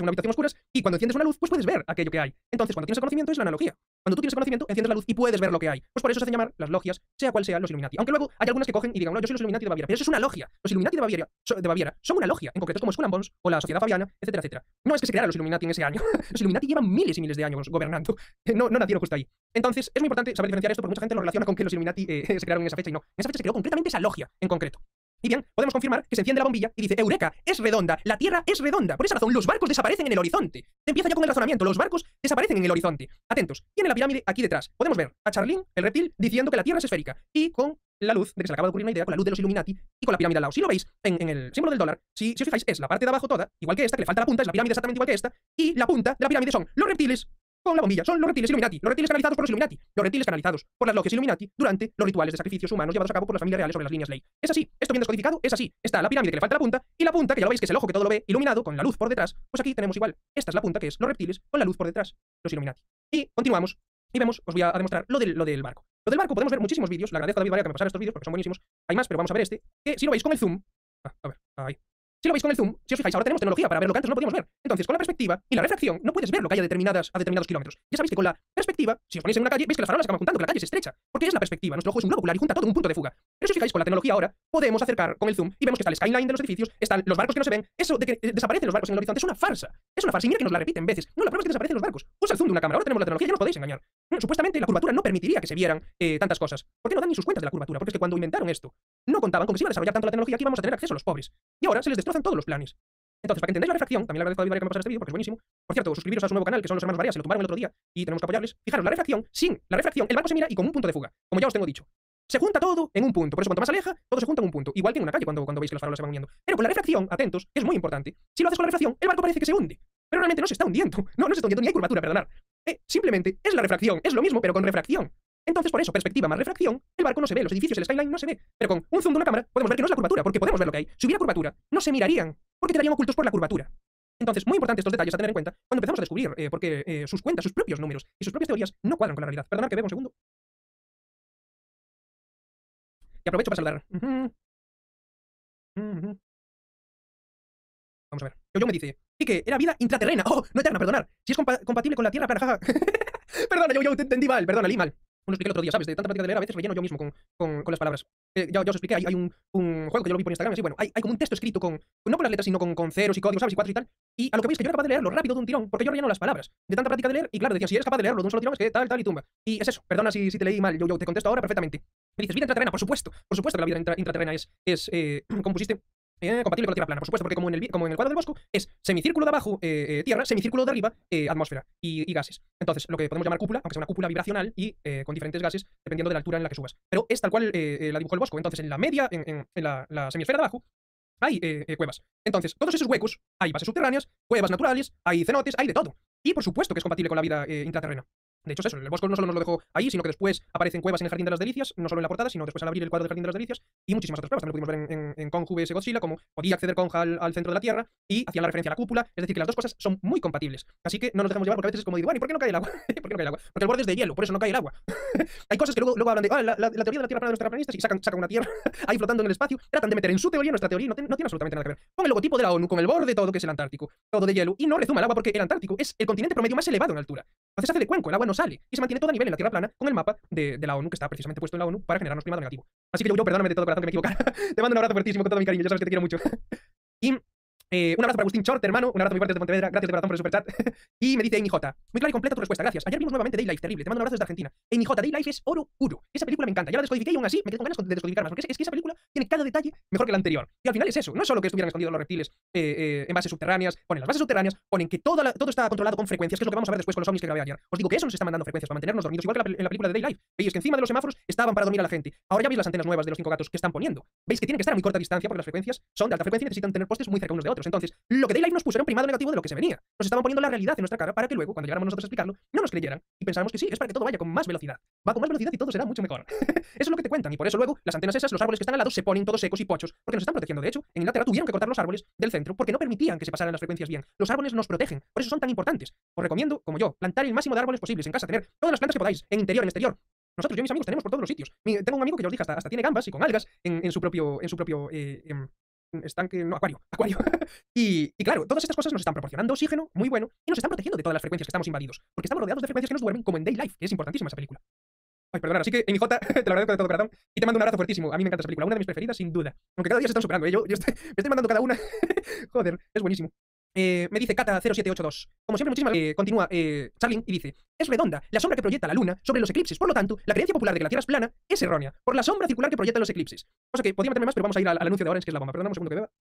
y cuando enciendes una luz, pues puedes ver aquello que hay. Entonces, cuando tienes el conocimiento, es la analogía. Cuando tú tienes el conocimiento, enciendes la luz y puedes ver lo que hay. Pues por eso se hacen llamar las logias, sea cual sea, los Illuminati. Aunque luego hay algunas que cogen y digan, no, yo soy los Illuminati de Baviera, pero eso es una logia. Los Illuminati de Baviera son una logia, en concreto como Skull and Bones o la Sociedad Fabiana, etcétera, etcétera. No es que se crearan los Illuminati en ese año. Los Illuminati llevan miles y miles de años gobernando. No nacieron justo ahí. Entonces, es muy importante saber diferenciar esto porque mucha gente lo relaciona con que los Illuminati se crearon en esa fecha y no. En esa fecha se creó concretamente esa logia, en concreto. Y bien, podemos confirmar que se enciende la bombilla y dice, ¡Eureka! Es redonda, la Tierra es redonda. Por esa razón, los barcos desaparecen en el horizonte. Empieza ya con el razonamiento, los barcos desaparecen en el horizonte. Atentos, tiene la pirámide aquí detrás. Podemos ver a Charlene, el reptil, diciendo que la Tierra es esférica. Y con la luz, de que se le acaba de ocurrir una idea, con la luz de los Illuminati y con la pirámide al lado. Si lo veis en el símbolo del dólar, si os fijáis, es la parte de abajo toda, igual que esta, que le falta la punta, es la pirámide exactamente igual que esta, y la punta de la pirámide son los reptiles con la bombilla, son los reptiles Illuminati, los reptiles canalizados por los Illuminati, los reptiles canalizados por las logias Illuminati durante los rituales de sacrificios humanos llevados a cabo por las familias reales sobre las líneas ley. Es así, esto bien descodificado, es así. Está la pirámide que le falta la punta, y la punta, que ya lo veis que es el ojo que todo lo ve iluminado con la luz por detrás, pues aquí tenemos igual. Esta es la punta que es los reptiles con la luz por detrás, los Illuminati. Y continuamos y vemos, os voy a demostrar lo del barco. Lo del barco podemos ver muchísimos vídeos, le agradezco a David Varea que me pasara estos vídeos porque son buenísimos. Hay más, pero vamos a ver este, que si lo veis con el zoom, a ver, ahí. Si lo veis con el zoom, si os fijáis, ahora tenemos tecnología para ver lo que antes no podíamos ver. Entonces, con la perspectiva y la refracción, no puedes ver lo que hay a determinados kilómetros. Ya sabéis que con la perspectiva, si os ponéis en una calle, veis que las farolas se acaban juntando, que la calle es estrecha. Porque es la perspectiva. Nuestro ojo es un globo ocular y junta todo en un punto de fuga. Pero si os fijáis, con la tecnología ahora, podemos acercar con el zoom y vemos que está el skyline de los edificios, están los barcos que no se ven. Eso de que desaparecen los barcos en el horizonte es una farsa. Es una farsa. Y mira que nos la repiten veces. No, la prueba es que desaparecen los barcos. Usa el zoom de una cámara. Ahora tenemos la tecnología, ya no os podéis engañar. Supuestamente la curvatura no permitiría que se vieran tantas cosas. ¿Por qué no dan ni sus cuentas de la curvatura? Porque es que cuando inventaron esto, no contaban con que se iba a desarrollar tanto la tecnología que íbamos a tener acceso a los pobres. Y ahora se les destrozan todos los planes. Entonces, para que entendáis la refracción, también le agradezco a David Varia que me pasara este vídeo porque es buenísimo. Por cierto, suscribiros a su nuevo canal, que son los hermanos Varia, se lo tumbaron el otro día y tenemos que apoyarles. Fijaros, la refracción, sin la refracción, el barco se mira y con un punto de fuga, como ya os tengo dicho. Se junta todo en un punto, por eso cuanto más aleja, todo se junta en un punto. Igual que en una calle cuando veis que los farolas se van uniendo. Pero con la refracción, atentos, que es muy importante. Si lo haces con la refracción, el barco parece que se hunde. Pero realmente no se está hundiendo. No se está hundiendo, ni hay curvatura, perdonar. Simplemente es la refracción, es lo mismo, pero con refracción. Entonces, por eso, perspectiva más refracción, el barco no se ve, los edificios, el skyline no se ve. Pero con un zoom de una cámara podemos ver que no es la curvatura, porque podemos ver lo que hay. Si hubiera curvatura, no se mirarían, porque quedarían ocultos por la curvatura. Entonces, muy importante estos detalles a tener en cuenta cuando empezamos a descubrir porque sus cuentas, sus propios números y sus propias teorías no cuadran con la realidad. Perdonad que beba un segundo. Y aprovecho para saludar. Vamos a ver. Yo me dice, y que era vida intraterrena. Oh, no eterna, perdonar. Si es compatible con la Tierra plana, jaja. Perdona, yo te entendí mal, perdona, leí mal. Lo expliqué el otro día, ¿sabes? De tanta práctica de leer, a veces relleno yo mismo con las palabras. Ya os expliqué, hay un juego que yo lo vi por Instagram, así, bueno, hay como un texto escrito no con las letras, sino con ceros y códigos, ¿sabes? Y cuatro y tal. Y a lo que veis es que yo era capaz de leerlo rápido de un tirón, porque yo relleno las palabras. De tanta práctica de leer, y claro, decía, si eres capaz de leerlo de un solo tirón, es que tal y tumba. Y es eso, perdona si te leí mal, yo te contesto ahora perfectamente. Me dices, vida intraterrena, por supuesto que la vida intraterrena es ¿cómo pusiste? Compatible con la Tierra plana, por supuesto, porque como en el cuadro del Bosco es semicírculo de abajo tierra, semicírculo de arriba atmósfera y gases. Entonces, lo que podemos llamar cúpula, aunque sea una cúpula vibracional y con diferentes gases dependiendo de la altura en la que subas. Pero es tal cual la dibujó el Bosco. Entonces, en la media, en la semisfera de abajo, hay cuevas. Entonces, todos esos huecos, hay bases subterráneas, cuevas naturales, hay cenotes, hay de todo. Y por supuesto que es compatible con la vida intraterrena. De hecho, es eso, el Bosco no solo nos lo dejó ahí, sino que después aparecen cuevas en el Jardín de las Delicias, no solo en la portada, sino después al abrir el cuadro del Jardín de las Delicias, y muchísimas otras pruebas. También lo pudimos ver en Kong vs Godzilla, como podía acceder Kong al centro de la Tierra, y hacían la referencia a la cúpula, es decir, que las dos cosas son muy compatibles. Así que no nos dejemos llevar, porque a veces es como digo, bueno, ¿y por qué no cae el agua? ¿Por qué no cae el agua? Porque el borde es de hielo, por eso no cae el agua. Hay cosas que luego hablan de, la teoría de la Tierra plana de los terraplanistas, y sacan una Tierra ahí flotando en el espacio, tratan de meter en su teoría, nuestra teoría, no tiene absolutamente nada que ver. Con el logotipo de la ONU, con el borde todo, que es el Antártico, todo de hielo, y no rezuma el agua porque el Antártico es el continente promedio más elevado en altura. Entonces hace de cuenco, el agua no sale, y se mantiene todo a nivel en la Tierra plana con el mapa de la ONU, que está precisamente puesto en la ONU para generarnos clima negativo. Así que yo perdóname de todo corazón que me equivocara. Te mando un abrazo fuertísimo con todo mi cariño, ya sabes que te quiero mucho. Y un abrazo para Agustín Chort, hermano, un abrazo muy fuerte desde Pontevedra, gracias de corazón por el superchat. Y me dice Amy J, muy clara y completa tu respuesta, gracias. Ayer vimos nuevamente Daylife, terrible, te mando un abrazo desde Argentina. Amy J, Daylife es oro puro. Esa película me encanta, ya la descodifiqué y aún así me quedé con ganas de descodificar más, porque es que esa película tiene cada detalle mejor que la anterior. Y al final es eso, no es solo que estuvieran escondidos los reptiles en bases subterráneas, ponen las bases subterráneas, ponen que todo está controlado con frecuencias, que es lo que vamos a ver después con los ovnis que grabé ayer. Os digo que eso nos está mandando frecuencias para mantenernos dormidos, igual que en la película de Daylife. Veis que encima de los semáforos estaban para dormir a la gente. Ahora ya veis las antenas nuevas de los 5 gatos que están poniendo. Veis que tienen que estar a muy corta distancia porque las frecuencias son de alta frecuencia y necesitan tener postes muy cerca unos de otros. Entonces, lo que Daylife nos puso era un primado negativo de lo que se venía. Nos estaban poniendo la realidad en nuestra cara para que luego, cuando llegáramos nosotros a explicarlo, no nos creyeran y pensáramos que sí, es para que todo vaya con más velocidad. Va con más velocidad y todo será mucho mejor. Eso es lo que te cuentan y por eso luego las antenas esas, los árboles que están al lado se ponen todos secos y pochos porque nos están protegiendo. De hecho, en Inglaterra tuvieron que cortar los árboles del centro porque no permitían que se pasaran las frecuencias bien. Los árboles nos protegen, por eso son tan importantes. Os recomiendo, como yo, plantar el máximo de árboles posibles en casa, tener todas las plantas que podáis, en interior, en exterior. Nosotros, yo y mis amigos, tenemos por todos los sitios. Tengo un amigo que yo os dije, hasta tiene gambas y con algas en su propio estanque, no, acuario. y claro, todas estas cosas nos están proporcionando oxígeno muy bueno y nos están protegiendo de todas las frecuencias que estamos invadidos, porque estamos rodeados de frecuencias que nos duermen, como en Daylife, que es importantísima esa película. Ay, perdona, así que Amy J, te lo agradezco de todo corazón y te mando un abrazo fuertísimo. A mí me encanta esa película, una de mis preferidas, sin duda. Aunque cada día se están superando, me estoy mandando cada una. Joder, es buenísimo. Me dice Kata0782. Como siempre, muchísimas continúa Charlin y dice: es redonda la sombra que proyecta la luna sobre los eclipses. Por lo tanto, la creencia popular de que la Tierra es plana es errónea por la sombra circular que proyectan los eclipses. Cosa que podría meterme más, pero vamos a ir al anuncio de Orange, que es la bomba. Perdona un segundo que beba.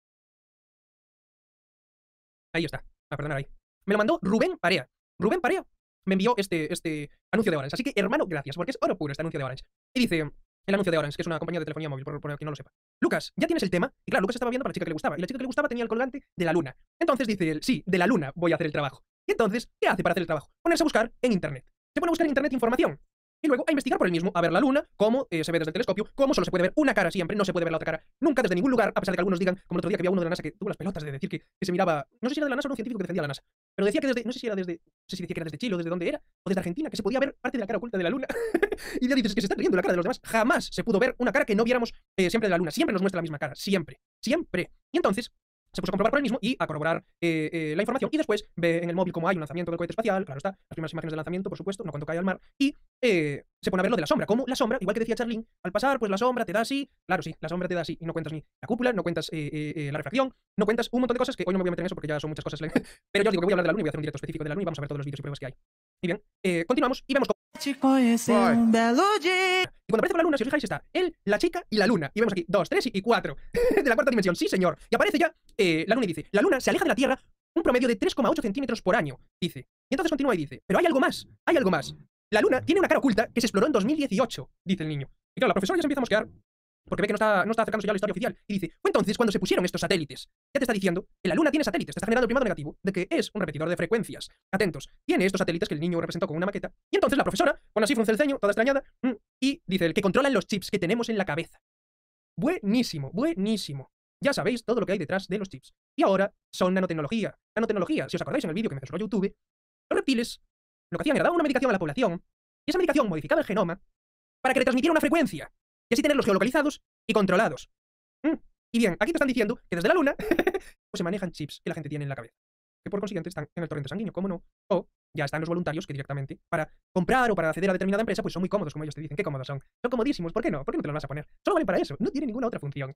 Ahí está. Perdona, ahí. Me lo mandó Rubén Parea. Rubén Parea me envió este anuncio de Orange. Así que, hermano, gracias, porque es oro puro este anuncio de Orange. Y dice el anuncio de Orange, que es una compañía de telefonía móvil, por quien no lo sepa. Lucas, ¿ya tienes el tema? Y claro, Lucas estaba viendo para la chica que le gustaba. Y la chica que le gustaba tenía el colgante de la luna. Entonces dice él, sí, de la luna voy a hacer el trabajo. Y entonces, ¿qué hace para hacer el trabajo? Ponerse a buscar en internet. Se pone a buscar en internet información. Y luego a investigar por el mismo, a ver la luna, cómo se ve desde el telescopio, cómo solo se puede ver una cara siempre, no se puede ver la otra cara nunca desde ningún lugar, a pesar de que algunos digan, como el otro día que había uno de la NASA que tuvo las pelotas de decir que se miraba, no sé si era de la NASA o un científico que defendía la NASA, pero decía que desde, no sé si decía que era desde Chile o desde dónde era, o desde Argentina, que se podía ver parte de la cara oculta de la luna. Y ya dices que se está riendo la cara de los demás. Jamás se pudo ver una cara que no viéramos siempre de la luna. Siempre nos muestra la misma cara, siempre. Y entonces, se puso a comprobar por él mismo y a corroborar la información, y después ve en el móvil cómo hay un lanzamiento del cohete espacial, claro está, las primeras imágenes del lanzamiento, por supuesto, no cuando cae al mar, y se pone a ver lo de la sombra, como la sombra, igual que decía Charlene, al pasar, pues la sombra te da así, claro, sí, la sombra te da así, y no cuentas ni la cúpula, no cuentas la refracción, no cuentas un montón de cosas que hoy no me voy a meter en eso porque ya son muchas cosas, pero yo os digo que voy a hablar de la luna y voy a hacer un directo específico de la luna y vamos a ver todos los vídeos y pruebas que hay. Y bien, continuamos y vemos cómo... Te conhecer belo dia. Y cuando aparece con la luna, si os fijáis, está él, la chica y la luna. Y vemos aquí 2, 3 y 4 de la cuarta dimensión. Sí, señor. Y aparece ya la luna y dice, la luna se aleja de la Tierra un promedio de 3,8 centímetros por año, dice. Y entonces continúa y dice, pero hay algo más, hay algo más. La luna tiene una cara oculta que se exploró en 2018, dice el niño. Y claro, la profesora ya se empieza a mosquear porque ve que no está acercándose ya a la historia oficial. Y dice, fue entonces cuando se pusieron estos satélites. Ya te está diciendo que la Luna tiene satélites, te está generando el primado negativo de que es un repetidor de frecuencias. Atentos, tiene estos satélites que el niño representó con una maqueta. Y entonces la profesora pone así, frunce el ceño, toda extrañada, y dice, el que controlan los chips que tenemos en la cabeza. Buenísimo, buenísimo. Ya sabéis todo lo que hay detrás de los chips. Y ahora son nanotecnología. Nanotecnología, si os acordáis en el vídeo que me censuró YouTube, los reptiles lo que hacían era dar una medicación a la población, y esa medicación modificaba el genoma para que le transmitiera una frecuencia, y así tenerlos geolocalizados y controlados. Y bien, aquí te están diciendo que desde la Luna pues se manejan chips que la gente tiene en la cabeza, que por consiguiente están en el torrente sanguíneo, ¿cómo no? O ya están los voluntarios que directamente, para comprar o para acceder a determinada empresa, pues son muy cómodos, como ellos te dicen. ¿Qué cómodos son? Son comodísimos, ¿por qué no? ¿Por qué no te los vas a poner? Solo valen para eso, no tienen ninguna otra función.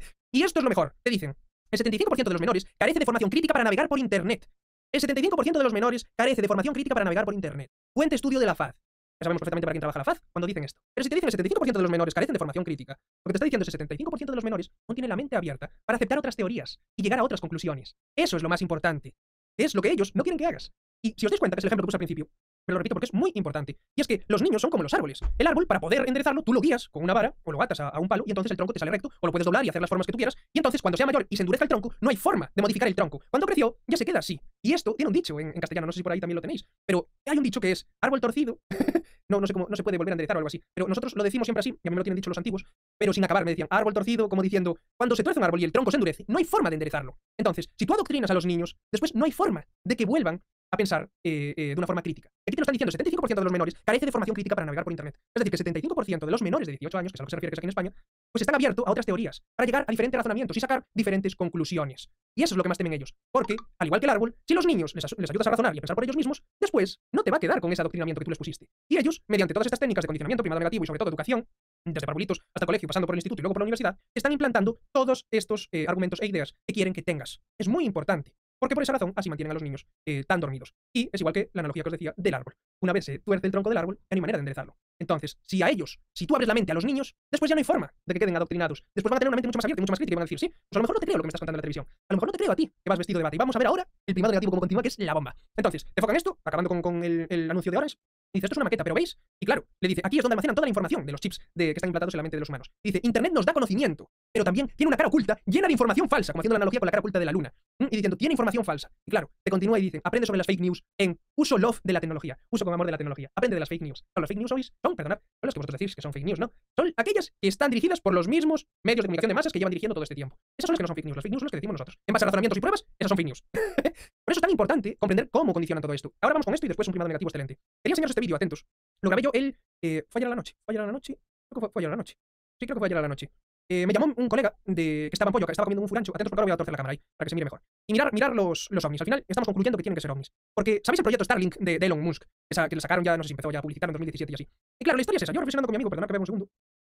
Y esto es lo mejor, te dicen, el 75% de los menores carece de formación crítica para navegar por Internet. El 75% de los menores carece de formación crítica para navegar por Internet. Fuente estudio de la FAD. Ya sabemos perfectamente para quién trabaja la FAD cuando dicen esto. Pero si te dicen el 75% de los menores carecen de formación crítica, lo que te está diciendo es que el 75% de los menores no tienen la mente abierta para aceptar otras teorías y llegar a otras conclusiones. Eso es lo más importante. Es lo que ellos no quieren que hagas. Y si os dais cuenta, que es el ejemplo que puse al principio, pero lo repito porque es muy importante, y es que los niños son como los árboles. El árbol, para poder enderezarlo, tú lo guías con una vara o lo atas a un palo y entonces el tronco te sale recto, o lo puedes doblar y hacer las formas que tú quieras, y entonces cuando sea mayor y se endurezca el tronco, no hay forma de modificar el tronco. Cuando creció, ya se queda así. Y esto tiene un dicho en castellano, no sé si por ahí también lo tenéis, pero hay un dicho que es árbol torcido. No sé cómo, no se puede volver a enderezar o algo así, pero nosotros lo decimos siempre así, y a mí me lo tienen dicho los antiguos, pero sin acabar, me decían árbol torcido, como diciendo, cuando se tuerce un árbol y el tronco se endurece, no hay forma de enderezarlo. Entonces, si tú adoctrinas a los niños, después no hay forma de que vuelvan a pensar de una forma crítica. Aquí te lo están diciendo, el 75% de los menores carece de formación crítica para navegar por Internet. Es decir, que el 75% de los menores de 18 años, que es a lo que se refiere que es aquí en España, pues están abiertos a otras teorías, para llegar a diferentes razonamientos y sacar diferentes conclusiones. Y eso es lo que más temen ellos. Porque, al igual que el árbol, si los niños les ayudas a razonar y a pensar por ellos mismos, después no te va a quedar con ese adoctrinamiento que tú les pusiste. Y ellos, mediante todas estas técnicas de condicionamiento, primado negativo y sobre todo educación, desde parvulitos hasta el colegio, pasando por el instituto y luego por la universidad, están implantando todos estos argumentos e ideas que quieren que tengas. Es muy importante. Porque por esa razón así mantienen a los niños tan dormidos. Y es igual que la analogía que os decía del árbol. Una vez se tuerce el tronco del árbol, ya no hay manera de enderezarlo. Entonces, si tú abres la mente a los niños, después ya no hay forma de que queden adoctrinados. Después van a tener una mente mucho más abierta y mucho más crítica y van a decir, sí, pues a lo mejor no te creo lo que me estás contando en la televisión. A lo mejor no te creo a ti, que vas vestido de bata. Y vamos a ver ahora el primado negativo como continúa, que es la bomba. Entonces, te enfocan esto, acabando con el anuncio de Orange. Y dice, esto es una maqueta, pero ¿veis? Y claro, le dice, aquí es donde almacenan toda la información de los chips que están implantados en la mente de los humanos. Y dice, Internet nos da conocimiento, pero también tiene una cara oculta llena de información falsa, como haciendo la analogía con la cara oculta de la luna. Y diciendo, tiene información falsa. Y claro, te continúa y dice, aprende sobre las fake news en uso love de la tecnología, uso con amor de la tecnología. Aprende de las fake news. Las fake news perdonad, son las que vosotros decís que son fake news, ¿no? Son aquellas que están dirigidas por los mismos medios de comunicación de masas que llevan dirigiendo todo este tiempo. Esas son las que no son fake news. Las fake news son las que decimos nosotros. En base a razonamientos y pruebas, esas son fake news. Por eso es tan importante comprender cómo condicionan todo esto. Ahora vamos con esto y después un primado negativo excelente. Quería enseñaros este vídeo, atentos. Lo grabé yo fue ayer a la noche. ¿Fue ayer a la noche? Creo que fue ayer a la noche. Sí, creo que fue ayer a la noche. Me llamó un colega que estaba en Pollo, que estaba comiendo un furancho. Atentos porque ahora voy a torcer la cámara ahí, para que se mire mejor. Y mirar los ovnis. Al final estamos concluyendo que tienen que ser ovnis. Porque, ¿sabéis el proyecto Starlink de Elon Musk? Que le sacaron ya, no sé si empezó ya a publicitar en 2017 y así. Y claro, la historia es esa. Yo reflexionando con mi amigo, perdonad que vea un segundo.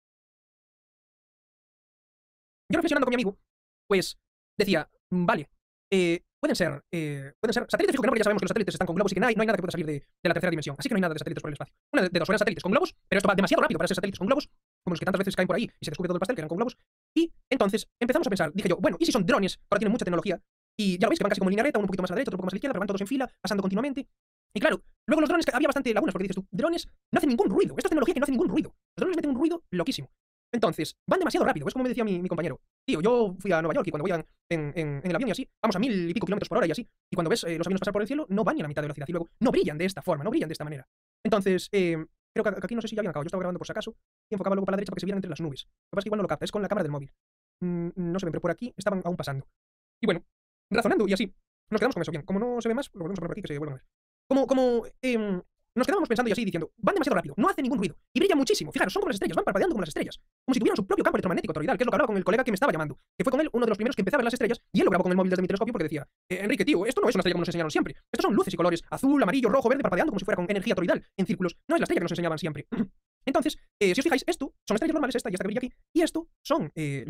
Yo reflexionando con mi amigo, pues decía, vale, pueden ser satélites, fijo que no, porque ya sabemos que los satélites están con globos y que no hay nada que pueda salir de la tercera dimensión. Así que no hay nada de satélites por el espacio. Una de dos, eran satélites con globos, pero esto va demasiado rápido para ser satélites con globos, como los que tantas veces caen por ahí y se descubre todo el pastel, que eran con globos. Y entonces empezamos a pensar, dije yo, bueno, ¿y si son drones? Ahora tienen mucha tecnología. Y ya lo veis que van casi como en línea recta, uno un poquito más a la derecha, otro un poco más a la izquierda, pero van todos en fila, pasando continuamente. Y claro, luego los drones, había bastante lagunas, porque dices tú, drones no hacen ningún ruido. Esto es tecnología que no hace ningún ruido. Los drones meten un ruido loquísimo. Entonces, van demasiado rápido, es como me decía mi compañero. Tío, yo fui a Nueva York y cuando voy en el avión y así, vamos a 1000 y pico kilómetros por hora y así, y cuando ves los aviones pasar por el cielo, no van ni a la mitad de velocidad, y luego no brillan de esta forma, no brillan de esta manera. Entonces, creo que aquí no sé si ya habían acabado, yo estaba grabando por si acaso, y enfocaba luego para la derecha para que se vieran entre las nubes. Lo que pasa es que igual no lo capta, es con la cámara del móvil. No se ven, pero por aquí estaban aún pasando. Y bueno, razonando y así, nos quedamos con eso. Bien, como no se ve más, lo volvemos a poner por aquí que se vuelvan a ver. nos quedábamos pensando y así diciendo, van demasiado rápido, no hacen ningún ruido, y brillan muchísimo. Fijaros, son como las estrellas, van parpadeando como las estrellas, como si tuvieran su propio campo electromagnético toroidal, que es lo que hablaba con el colega que me estaba llamando, que fue con él uno de los primeros que empezaba a ver las estrellas, y él lo grabó con el móvil desde mi telescopio porque decía, Enrique, tío, esto no es una estrella como nos enseñaron siempre, estos son luces y colores, azul, amarillo, rojo, verde, parpadeando como si fuera con energía toroidal, en círculos, no es la estrella que nos enseñaban siempre. Entonces, si os fijáis, esto son estrellas normales, esta y esta que brilla aquí, y esto son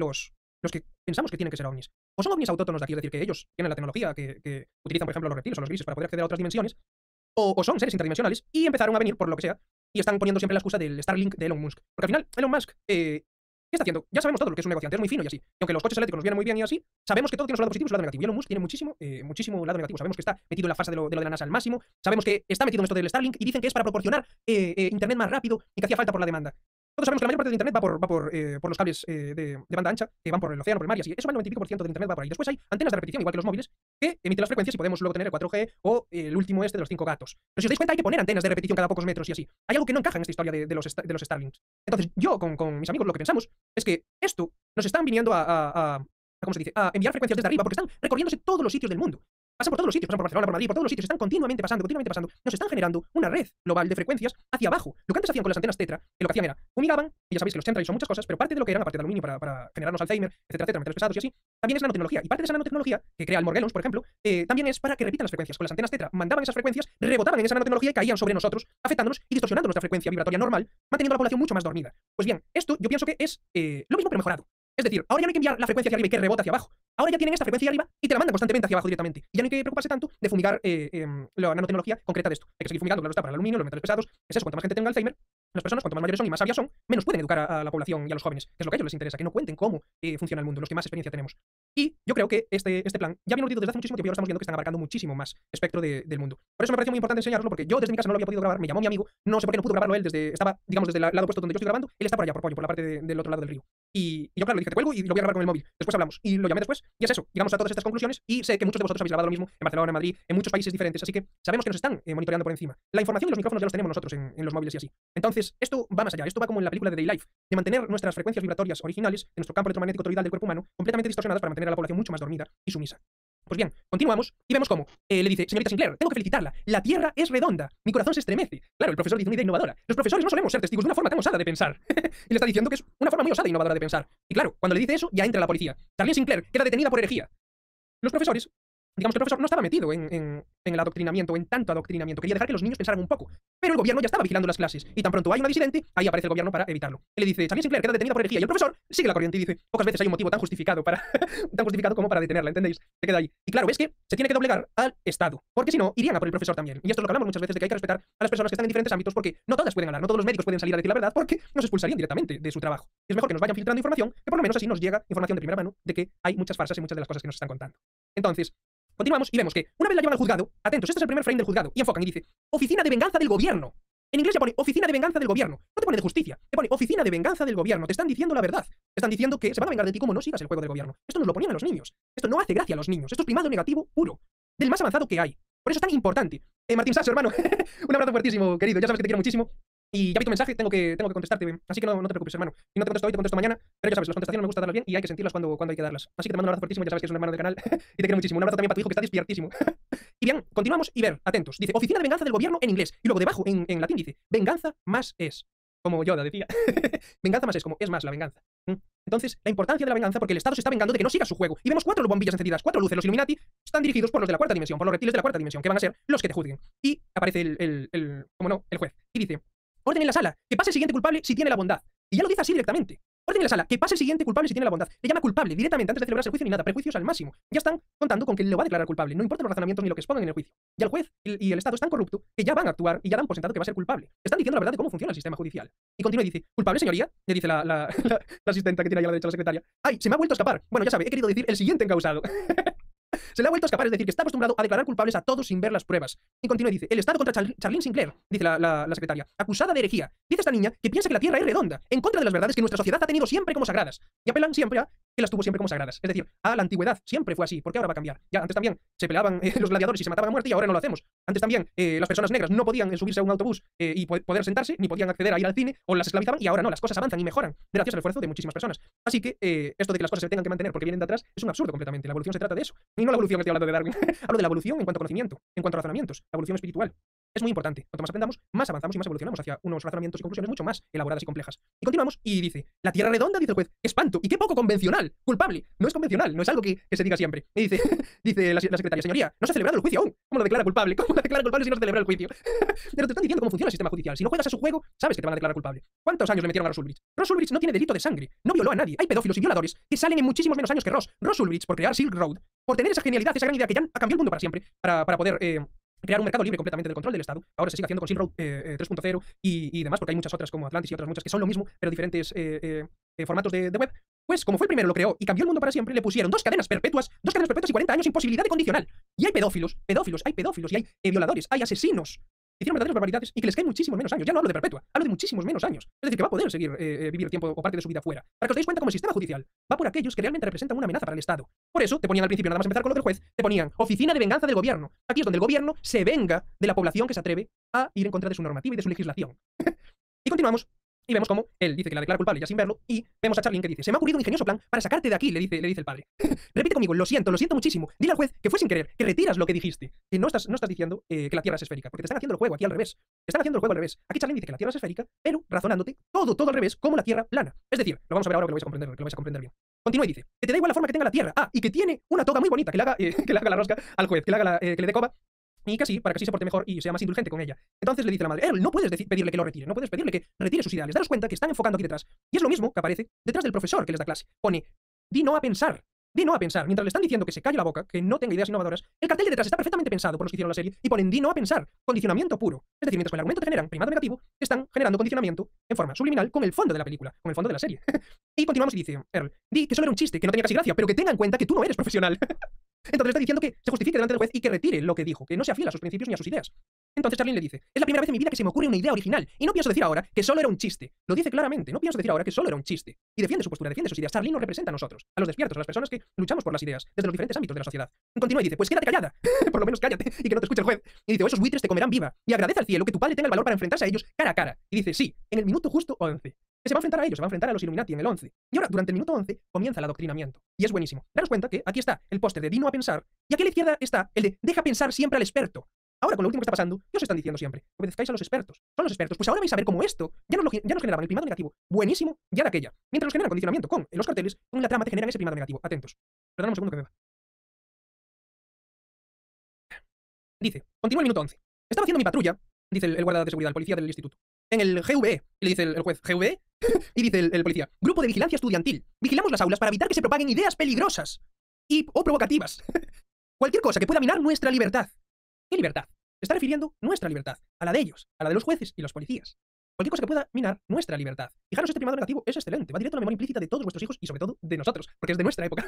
los que pensamos que tienen que ser ovnis. O son ovnis autóctonos de aquí, es decir, que ellos tienen la tecnología que utilizan, por ejemplo, los reptiles o los grises para poder acceder a otras dimensiones, o son seres interdimensionales y empezaron a venir por lo que sea, y están poniendo siempre la excusa del Starlink de Elon Musk. Porque al final, Elon Musk, ¿qué está haciendo? Ya sabemos todo lo que es un negociante, es muy fino y así. Y aunque los coches eléctricos nos vienen muy bien y así, sabemos que todo tiene su lado positivo y su lado negativo. Y Elon Musk tiene muchísimo lado negativo. Sabemos que está metido en la fase de lo de la NASA al máximo, sabemos que está metido en esto del Starlink y dicen que es para proporcionar internet más rápido y que hacía falta por la demanda. Todos sabemos que la mayor parte del internet va por los cables de banda ancha, que van por el océano, por el mar y así. Eso va el 90% del internet va por ahí. Después hay antenas de repetición, igual que los móviles, que emiten las frecuencias y podemos luego tener el 4G o el último de los 5 gatos. Pero si os dais cuenta, hay que poner antenas de repetición cada pocos metros y así. Hay algo que no encaja en esta historia de los Starlinks. Entonces, yo con mis amigos lo que pensamos es que esto nos están viniendo ¿cómo se dice? A enviar frecuencias desde arriba porque están recorriéndose todos los sitios del mundo. Pasan por todos los sitios, pasan por Barcelona, por Madrid, por todos los sitios, están continuamente pasando. Nos están generando una red global de frecuencias hacia abajo. Lo que antes hacían con las antenas Tetra, que lo que hacían era fumigaban, y ya sabéis que los chemtrails son muchas cosas, pero parte de lo que eran, aparte de aluminio para generarnos Alzheimer, etcétera, metales pesados y así, también es nanotecnología. Y parte de esa nanotecnología, que crea el Morgellons, por ejemplo, también es para que repitan las frecuencias. Con las antenas Tetra mandaban esas frecuencias, rebotaban en esa nanotecnología y caían sobre nosotros, afectándonos y distorsionando nuestra frecuencia vibratoria normal, manteniendo a la población mucho más dormida. Pues bien, esto yo pienso que es lo mismo pero mejorado. Es decir, ahora ya no hay que enviar la frecuencia hacia arriba y que rebote hacia abajo. Ahora ya tienen esta frecuencia arriba y te la mandan constantemente hacia abajo directamente. Y ya no hay que preocuparse tanto de fumigar la nanotecnología concreta de esto. Hay que seguir fumigando, claro está, para el aluminio, los metales pesados. Es eso, cuanto más gente tenga Alzheimer, las personas, cuanto más mayores son y más sabias son, menos pueden educar a la población y a los jóvenes, que es lo que a ellos les interesa, que no cuenten cómo funciona el mundo, los que más experiencia tenemos. Y yo creo que este plan ya viene urdido desde hace muchísimo tiempo y ahora estamos viendo que están abarcando muchísimo más espectro del mundo. Por eso me pareció muy importante enseñaroslo, porque yo desde mi casa no lo había podido grabar, me llamó mi amigo, no sé por qué no pudo grabarlo él, estaba, digamos, desde el lado opuesto donde yo estoy grabando, él está por allá, por Pollo, por la parte del otro lado del río. Y yo, claro, le dije, te cuelgo y lo voy a grabar con el móvil. Después hablamos. Y lo llamé después, y es eso. Llegamos a todas estas conclusiones, y sé que muchos de vosotros habéis grabado lo mismo en Barcelona, en Madrid, en muchos países diferentes, así que sabemos que nos están monitoreando por encima. La información y los micrófonos ya los tenemos nosotros en los móviles y así. Entonces, esto va más allá. Esto va como en la película de Day Life, de mantener nuestras frecuencias vibratorias originales de nuestro campo electromagnético toroidal del cuerpo humano completamente distorsionadas para mantener a la población mucho más dormida y sumisa. Pues bien, continuamos y vemos cómo le dice, señorita Sinclair, tengo que felicitarla. La Tierra es redonda. Mi corazón se estremece. Claro, el profesor dice una idea innovadora. Los profesores no solemos ser testigos de una forma tan osada de pensar. Y le está diciendo que es una forma muy osada e innovadora de pensar. Y claro, cuando le dice eso, ya entra la policía. Charlene Sinclair queda detenida por herejía. Los profesores, digamos que el profesor no estaba metido en el adoctrinamiento, en tanto adoctrinamiento. Quería dejar que los niños pensaran un poco. Pero el gobierno ya estaba vigilando las clases. Y tan pronto hay una disidente, ahí aparece el gobierno para evitarlo. Él le dice, Charlene Sinclair queda detenida por herejía. Y el profesor sigue la corriente y dice, pocas veces hay un motivo tan justificado tan justificado como para detenerla, ¿entendéis? Se queda ahí. Y claro, es que se tiene que doblegar al Estado. Porque si no, irían a por el profesor también. Y esto es lo que hablamos muchas veces, de que hay que respetar a las personas que están en diferentes ámbitos, porque no todas pueden hablar, no todos los médicos pueden salir a decir la verdad, porque nos expulsarían directamente de su trabajo. Y es mejor que nos vayan filtrando información, que por lo menos así nos llega información de primera mano de que hay muchas farsas en muchas de las cosas que nos están contando. Entonces, continuamos y vemos que una vez la llevan al juzgado, atentos, este es el primer frame del juzgado, y enfocan y dice, Oficina de Venganza del Gobierno. En inglés se pone Oficina de Venganza del Gobierno. No te pone de justicia, te pone Oficina de Venganza del Gobierno. Te están diciendo la verdad. Te están diciendo que se van a vengar de ti como no sigas el juego del gobierno. Esto nos lo ponían a los niños. Esto no hace gracia a los niños. Esto es primado negativo puro. Del más avanzado que hay. Por eso es tan importante. Martín Sasso, hermano. Un abrazo fuertísimo, querido. Ya sabes que te quiero muchísimo. Y ya vi tu mensaje, tengo que contestarte. Así que no te preocupes, hermano. Si no te contesto hoy, te contesto mañana. Pero ya sabes, las contestaciones me gusta darlas bien y hay que sentirlas cuando hay que darlas. Así que te mando un abrazo fuertísimo. Ya sabes que eres un hermano del canal. Y te quiero muchísimo. Un abrazo también para tu hijo que está despiertísimo. Y bien, continuamos y ver, atentos. Dice, Oficina de Venganza del Gobierno en inglés. Y luego debajo, en latín, dice, venganza más es. Como Yoda decía. Venganza más es como, es más la venganza. Entonces, la importancia de la venganza, porque el Estado se está vengando de que no siga su juego. Y vemos 4 bombillas encendidas, 4 luces. Los Illuminati están dirigidos por los de la cuarta dimensión, por los reptiles de la cuarta dimensión, que van a ser los que te juzguen. Y aparece como no, el juez. Y dice, orden en la sala, que pase el siguiente culpable si tiene la bondad. Y ya lo dice así directamente. Orden en la sala, que pase el siguiente culpable si tiene la bondad. Le llama culpable directamente antes de celebrarse el juicio ni nada, prejuicios al máximo. Ya están contando con que lo va a declarar culpable, no importa los razonamientos ni lo que expongan en el juicio. Ya el juez y el Estado es tan corrupto que ya van a actuar y ya dan por sentado que va a ser culpable. Están diciendo la verdad de cómo funciona el sistema judicial. Y continúa y dice, ¿culpable, señoría? Le dice la asistenta que tiene ahí a la derecha, la secretaria. ¡Ay, se me ha vuelto a escapar! Bueno, ya sabe, he querido decir el siguiente encausado. Se le ha vuelto a escapar, es decir, que está acostumbrado a declarar culpables a todos sin ver las pruebas. Y continúa y dice, el Estado contra Charlene Sinclair, dice la secretaria, acusada de herejía. Dice esta niña que piensa que la Tierra es redonda, en contra de las verdades que nuestra sociedad ha tenido siempre como sagradas. Y apelan siempre a que las tuvo siempre como sagradas. Es decir, a la antigüedad siempre fue así, porque ahora va a cambiar. Ya antes también se peleaban los gladiadores y se mataban a muerte y ahora no lo hacemos. Antes también las personas negras no podían subirse a un autobús y poder sentarse, ni podían acceder a ir al cine, o las esclavizaban, y ahora no, las cosas avanzan y mejoran gracias al esfuerzo de muchísimas personas. Así que esto de que las cosas se tengan que mantener porque vienen de atrás es un absurdo completamente. La evolución se trata de eso. Y no la evolución que estoy hablando de Darwin. Hablo de la evolución en cuanto a conocimiento, en cuanto a razonamientos, la evolución espiritual. es muy importante. Cuanto más aprendamos, más avanzamos y más evolucionamos hacia unos razonamientos y conclusiones mucho más elaboradas y complejas. Y continuamos y dice, la Tierra redonda, dice el juez, qué espanto y qué poco convencional, culpable. No es convencional, no es algo que se diga siempre. Y dice, dice la secretaria, señoría, no se ha celebrado el juicio aún. ¿Cómo lo declara culpable? ¿Cómo lo declara culpable si no se celebra el juicio? Pero te están diciendo cómo funciona el sistema judicial. Si no juegas a su juego, sabes que te van a declarar culpable. ¿Cuántos años le metieron a Ross Ulbricht? Ross Ulbricht no tiene delito de sangre, no violó a nadie. Hay pedófilos y violadores que salen en muchísimos menos años que Ross. Ross Ulbricht, por crear Silk Road, por tener esa genialidad, esa gran idea que ya ha cambiado el mundo para siempre, para poder crear un mercado libre completamente del control del Estado. Ahora se sigue haciendo con Silk Road 3.0 y demás, porque hay muchas otras como Atlantis y otras muchas que son lo mismo, pero diferentes formatos de web. Pues como fue el primero, lo creó y cambió el mundo para siempre, le pusieron 2 cadenas perpetuas y 40 años sin posibilidad de condicional. Y hay pedófilos y hay violadores, hay asesinos. Hicieron verdaderas barbaridades y que les caen muchísimos menos años. Ya no hablo de perpetua, hablo de muchísimos menos años. Es decir, que va a poder seguir vivir tiempo o parte de su vida fuera. Para que os deis cuenta cómo el sistema judicial va por aquellos que realmente representan una amenaza para el Estado. Por eso te ponían al principio, nada más empezar con lo del juez, te ponían Oficina de Venganza del Gobierno. Aquí es donde el gobierno se venga de la población que se atreve a ir en contra de su normativa y de su legislación. Y continuamos. Y vemos cómo él dice que la declara culpable ya sin verlo, y vemos a Charlene que dice, se me ha ocurrido un ingenioso plan para sacarte de aquí, le dice el padre. Repite conmigo, lo siento muchísimo. Dile al juez que fue sin querer, que retiras lo que dijiste, que no estás diciendo que la Tierra es esférica, porque te están haciendo el juego aquí al revés. Te están haciendo el juego al revés. Aquí Charlene dice que la Tierra es esférica, pero razonándote todo al revés, como la Tierra plana. Es decir, lo vamos a ver ahora que lo vais a comprender bien. Continúa y dice, que te da igual la forma que tenga la Tierra, y que tiene una toga muy bonita, que le haga la rosca al juez, que le dé coba, y que así, para que así se porte mejor y sea más indulgente con ella. Entonces le dice la madre, Earl, no puedes pedirle que lo retire, no puedes pedirle que retire sus ideales. Daros cuenta que están enfocando aquí detrás. Y es lo mismo que aparece detrás del profesor que les da clase. Pone, di no a pensar. Di no a pensar. Mientras le están diciendo que se calle la boca, que no tenga ideas innovadoras, el cartel de detrás está perfectamente pensado por los que hicieron la serie y ponen di no a pensar. Condicionamiento puro. Es decir, mientras con el argumento te generan primado negativo, están generando condicionamiento en forma subliminal con el fondo de la película, con el fondo de la serie. Y continuamos y dice, Earl, di que solo era un chiste, que no tenía casi gracia, pero que tenga en cuenta que tú no eres profesional. Entonces le está diciendo que se justifique delante del juez y que retire lo que dijo, que no sea fiel a sus principios ni a sus ideas. Entonces Charlene le dice, es la primera vez en mi vida que se me ocurre una idea original, y no pienso decir ahora que solo era un chiste. Lo dice claramente, no pienso decir ahora que solo era un chiste. Y defiende su postura, defiende sus ideas. Charlene nos representa a nosotros, a los despiertos, a las personas que luchamos por las ideas, desde los diferentes ámbitos de la sociedad. Y continúa y dice, pues quédate callada, por lo menos cállate, y que no te escuche el juez. Y dice, o esos buitres te comerán viva, y agradece al cielo que tu padre tenga el valor para enfrentarse a ellos cara a cara. Y dice, sí, en el minuto justo 11. Que se va a enfrentar a ellos, se va a enfrentar a los Illuminati en el 11. Y ahora, durante el minuto 11, comienza el adoctrinamiento. Y es buenísimo. Daros cuenta que aquí está el póster de Dino a pensar, y aquí a la izquierda está el de deja pensar siempre al experto. Ahora, con lo último que está pasando, ¿qué os están diciendo siempre? Obedezcáis a los expertos. Son los expertos. Pues ahora vais a ver cómo esto ya nos generaban el primado negativo. Buenísimo, ya de aquella. Mientras nos generan condicionamiento con los carteles, con la trama te generan ese primado negativo. Atentos. Perdón un segundo que me va. Dice, continúa el minuto 11. Estaba haciendo mi patrulla, dice el guarda de seguridad, el policía del instituto, en el GVE. Y le dice el juez, ¿GVE? Y dice el policía, Grupo de Vigilancia Estudiantil. Vigilamos las aulas para evitar que se propaguen ideas peligrosas o provocativas. Cualquier cosa que pueda minar nuestra libertad. ¿Qué libertad? Se está refiriendo nuestra libertad, a la de ellos, a la de los jueces y los policías. Cualquier cosa que pueda minar nuestra libertad. Fijaros, este primado negativo es excelente, va directo a la memoria implícita de todos vuestros hijos y sobre todo de nosotros, porque es de nuestra época.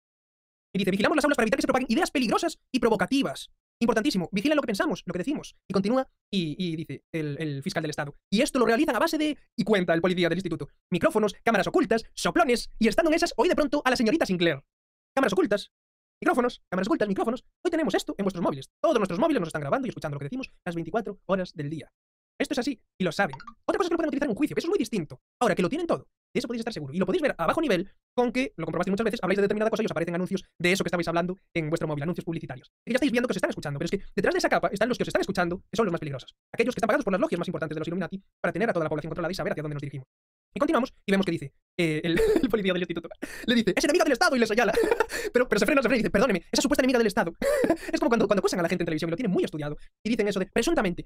Y dice, vigilamos las aulas para evitar que se propaguen ideas peligrosas y provocativas. Importantísimo, vigilan lo que pensamos, lo que decimos. Y continúa y dice el fiscal del Estado. Y esto lo realizan a base de... Y cuenta el policía del instituto. Micrófonos, cámaras ocultas, soplones, y estando en esas, oí de pronto a la señorita Sinclair. Cámaras ocultas, micrófonos, cámaras ocultas, micrófonos. Hoy tenemos esto en vuestros móviles. Todos nuestros móviles nos están grabando y escuchando lo que decimos las 24 horas del día. Esto es así, y lo saben. Otra cosa es que lo pueden utilizar en un juicio, que eso es muy distinto. Ahora, que lo tienen todo, de eso podéis estar seguro. Y lo podéis ver a bajo nivel con que, lo comprobasteis muchas veces, habláis de determinada cosa y os aparecen anuncios de eso que estabais hablando en vuestro móvil, anuncios publicitarios. Y ya estáis viendo que os están escuchando, pero es que detrás de esa capa están los que os están escuchando, que son los más peligrosos. Aquellos que están pagados por las logias más importantes de los Illuminati para tener a toda la población controlada y saber hacia dónde nos dirigimos. Y continuamos y vemos que dice el policía del instituto. Le dice, es enemiga del Estado y le señala. pero se frena y dice, perdóneme, esa supuesta enemiga del Estado. Es como cuando acusan a la gente en televisión y lo tienen muy estudiado. Y dicen eso de, presuntamente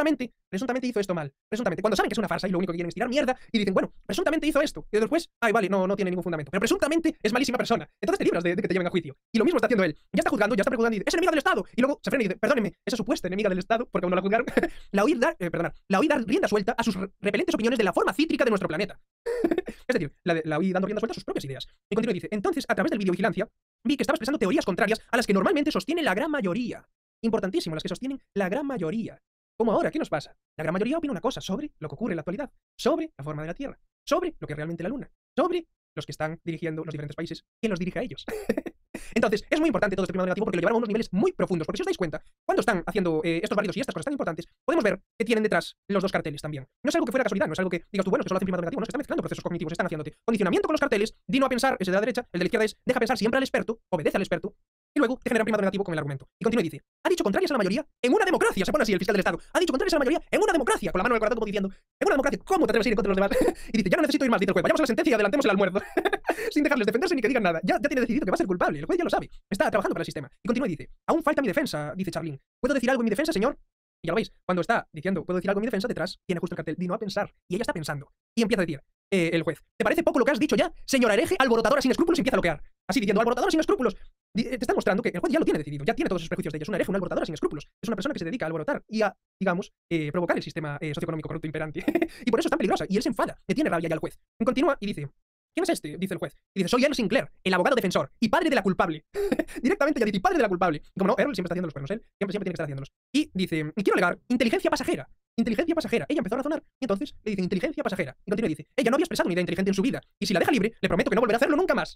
hizo esto mal. Presuntamente. Cuando saben que es una farsa y lo único que quieren es tirar mierda y dicen, bueno, presuntamente hizo esto. Y después, ay, vale, no tiene ningún fundamento. Pero presuntamente es malísima persona. Entonces te libras de que te lleven a juicio. Y lo mismo está haciendo él. Ya está juzgando y dice, es enemiga del Estado. Y luego se frena y dice, perdóneme, esa supuesta enemiga del Estado, porque cuando la juzgaron, la oí dar rienda suelta a sus repelentes opiniones de la forma cítrica de nuestro planeta. Es decir, la oí dando rienda suelta a sus propias ideas. Y continúa y dice, entonces, a través del videovigilancia, vi que estaba expresando teorías contrarias a las que normalmente sostiene la gran mayoría. Importantísimo, las que sostienen la gran mayoría. Como ahora, ¿qué nos pasa? La gran mayoría opina una cosa sobre lo que ocurre en la actualidad, sobre la forma de la Tierra, sobre lo que es realmente la Luna, sobre los que están dirigiendo los diferentes países, quién los dirige a ellos. Entonces, es muy importante todo este primado negativo porque lo llevaron a unos niveles muy profundos. Porque si os dais cuenta, cuando están haciendo estos válidos y estas cosas tan importantes, podemos ver que tienen detrás los dos carteles también. No es algo que fuera casualidad, no es algo que digas tú, bueno, que solo hacen primado negativo, no, es que están mezclando procesos cognitivos, están haciéndote condicionamiento con los carteles, di no a pensar, ese de la derecha, el de la izquierda es deja pensar siempre al experto, obedece al experto, y luego te genera un primado negativo con el argumento. Y continúa y dice, ha dicho contrarias a la mayoría en una democracia. Se pone así el fiscal del Estado. Ha dicho contrarias a la mayoría en una democracia. Con la mano en el corazón como diciendo, en una democracia, ¿cómo te atreves a ir en contra de los demás? Y dice, ya no necesito ir más, dice el juez. Vayamos a la sentencia y adelantemos el almuerzo. Sin dejarles defenderse ni que digan nada. Ya tiene decidido que va a ser culpable. El juez ya lo sabe. Está trabajando para el sistema. Y continúa y dice, aún falta mi defensa, dice Charlene. ¿Puedo decir algo en mi defensa, señor? Y ya lo veis, cuando está diciendo, puedo decir algo en mi defensa, detrás tiene justo el cartel, di no a pensar. Y ella está pensando. Y empieza a decir, el juez, ¿te parece poco lo que has dicho ya? Señora hereje, alborotadora sin escrúpulos, empieza a bloquear. Así diciendo, alborotadora sin escrúpulos. Te está mostrando que el juez ya lo tiene decidido, ya tiene todos esos prejuicios de ella. Es una hereje, una alborotadora sin escrúpulos. Es una persona que se dedica a alborotar y a, digamos, provocar el sistema socioeconómico corrupto imperante. Y por eso es tan peligrosa. Y él se enfada, le tiene rabia ya al juez. Continúa y dice, ¿quién es este? Dice el juez. Y dice, soy Earl Sinclair, el abogado defensor y padre de la culpable. Directamente ya dice, padre de la culpable. Y como no, Earl siempre está haciendo los cuernos, él siempre tiene que estar haciéndolos. Y dice, y quiero alegar inteligencia pasajera. Inteligencia pasajera. Ella empezó a razonar y entonces le dice inteligencia pasajera. Y continúa y dice, ella no había expresado una idea inteligente en su vida. Y si la deja libre, le prometo que no volverá a hacerlo nunca más.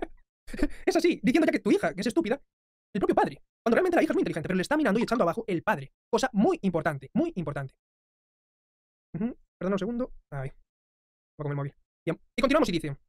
Es así, diciendo ya que tu hija, que es estúpida, el propio padre. Cuando realmente la hija es muy inteligente, pero le está mirando y echando abajo el padre. Cosa muy importante, muy importante. Perdón un segundo. Ay, voy con el móvil. Bien. Y continuamos y dice,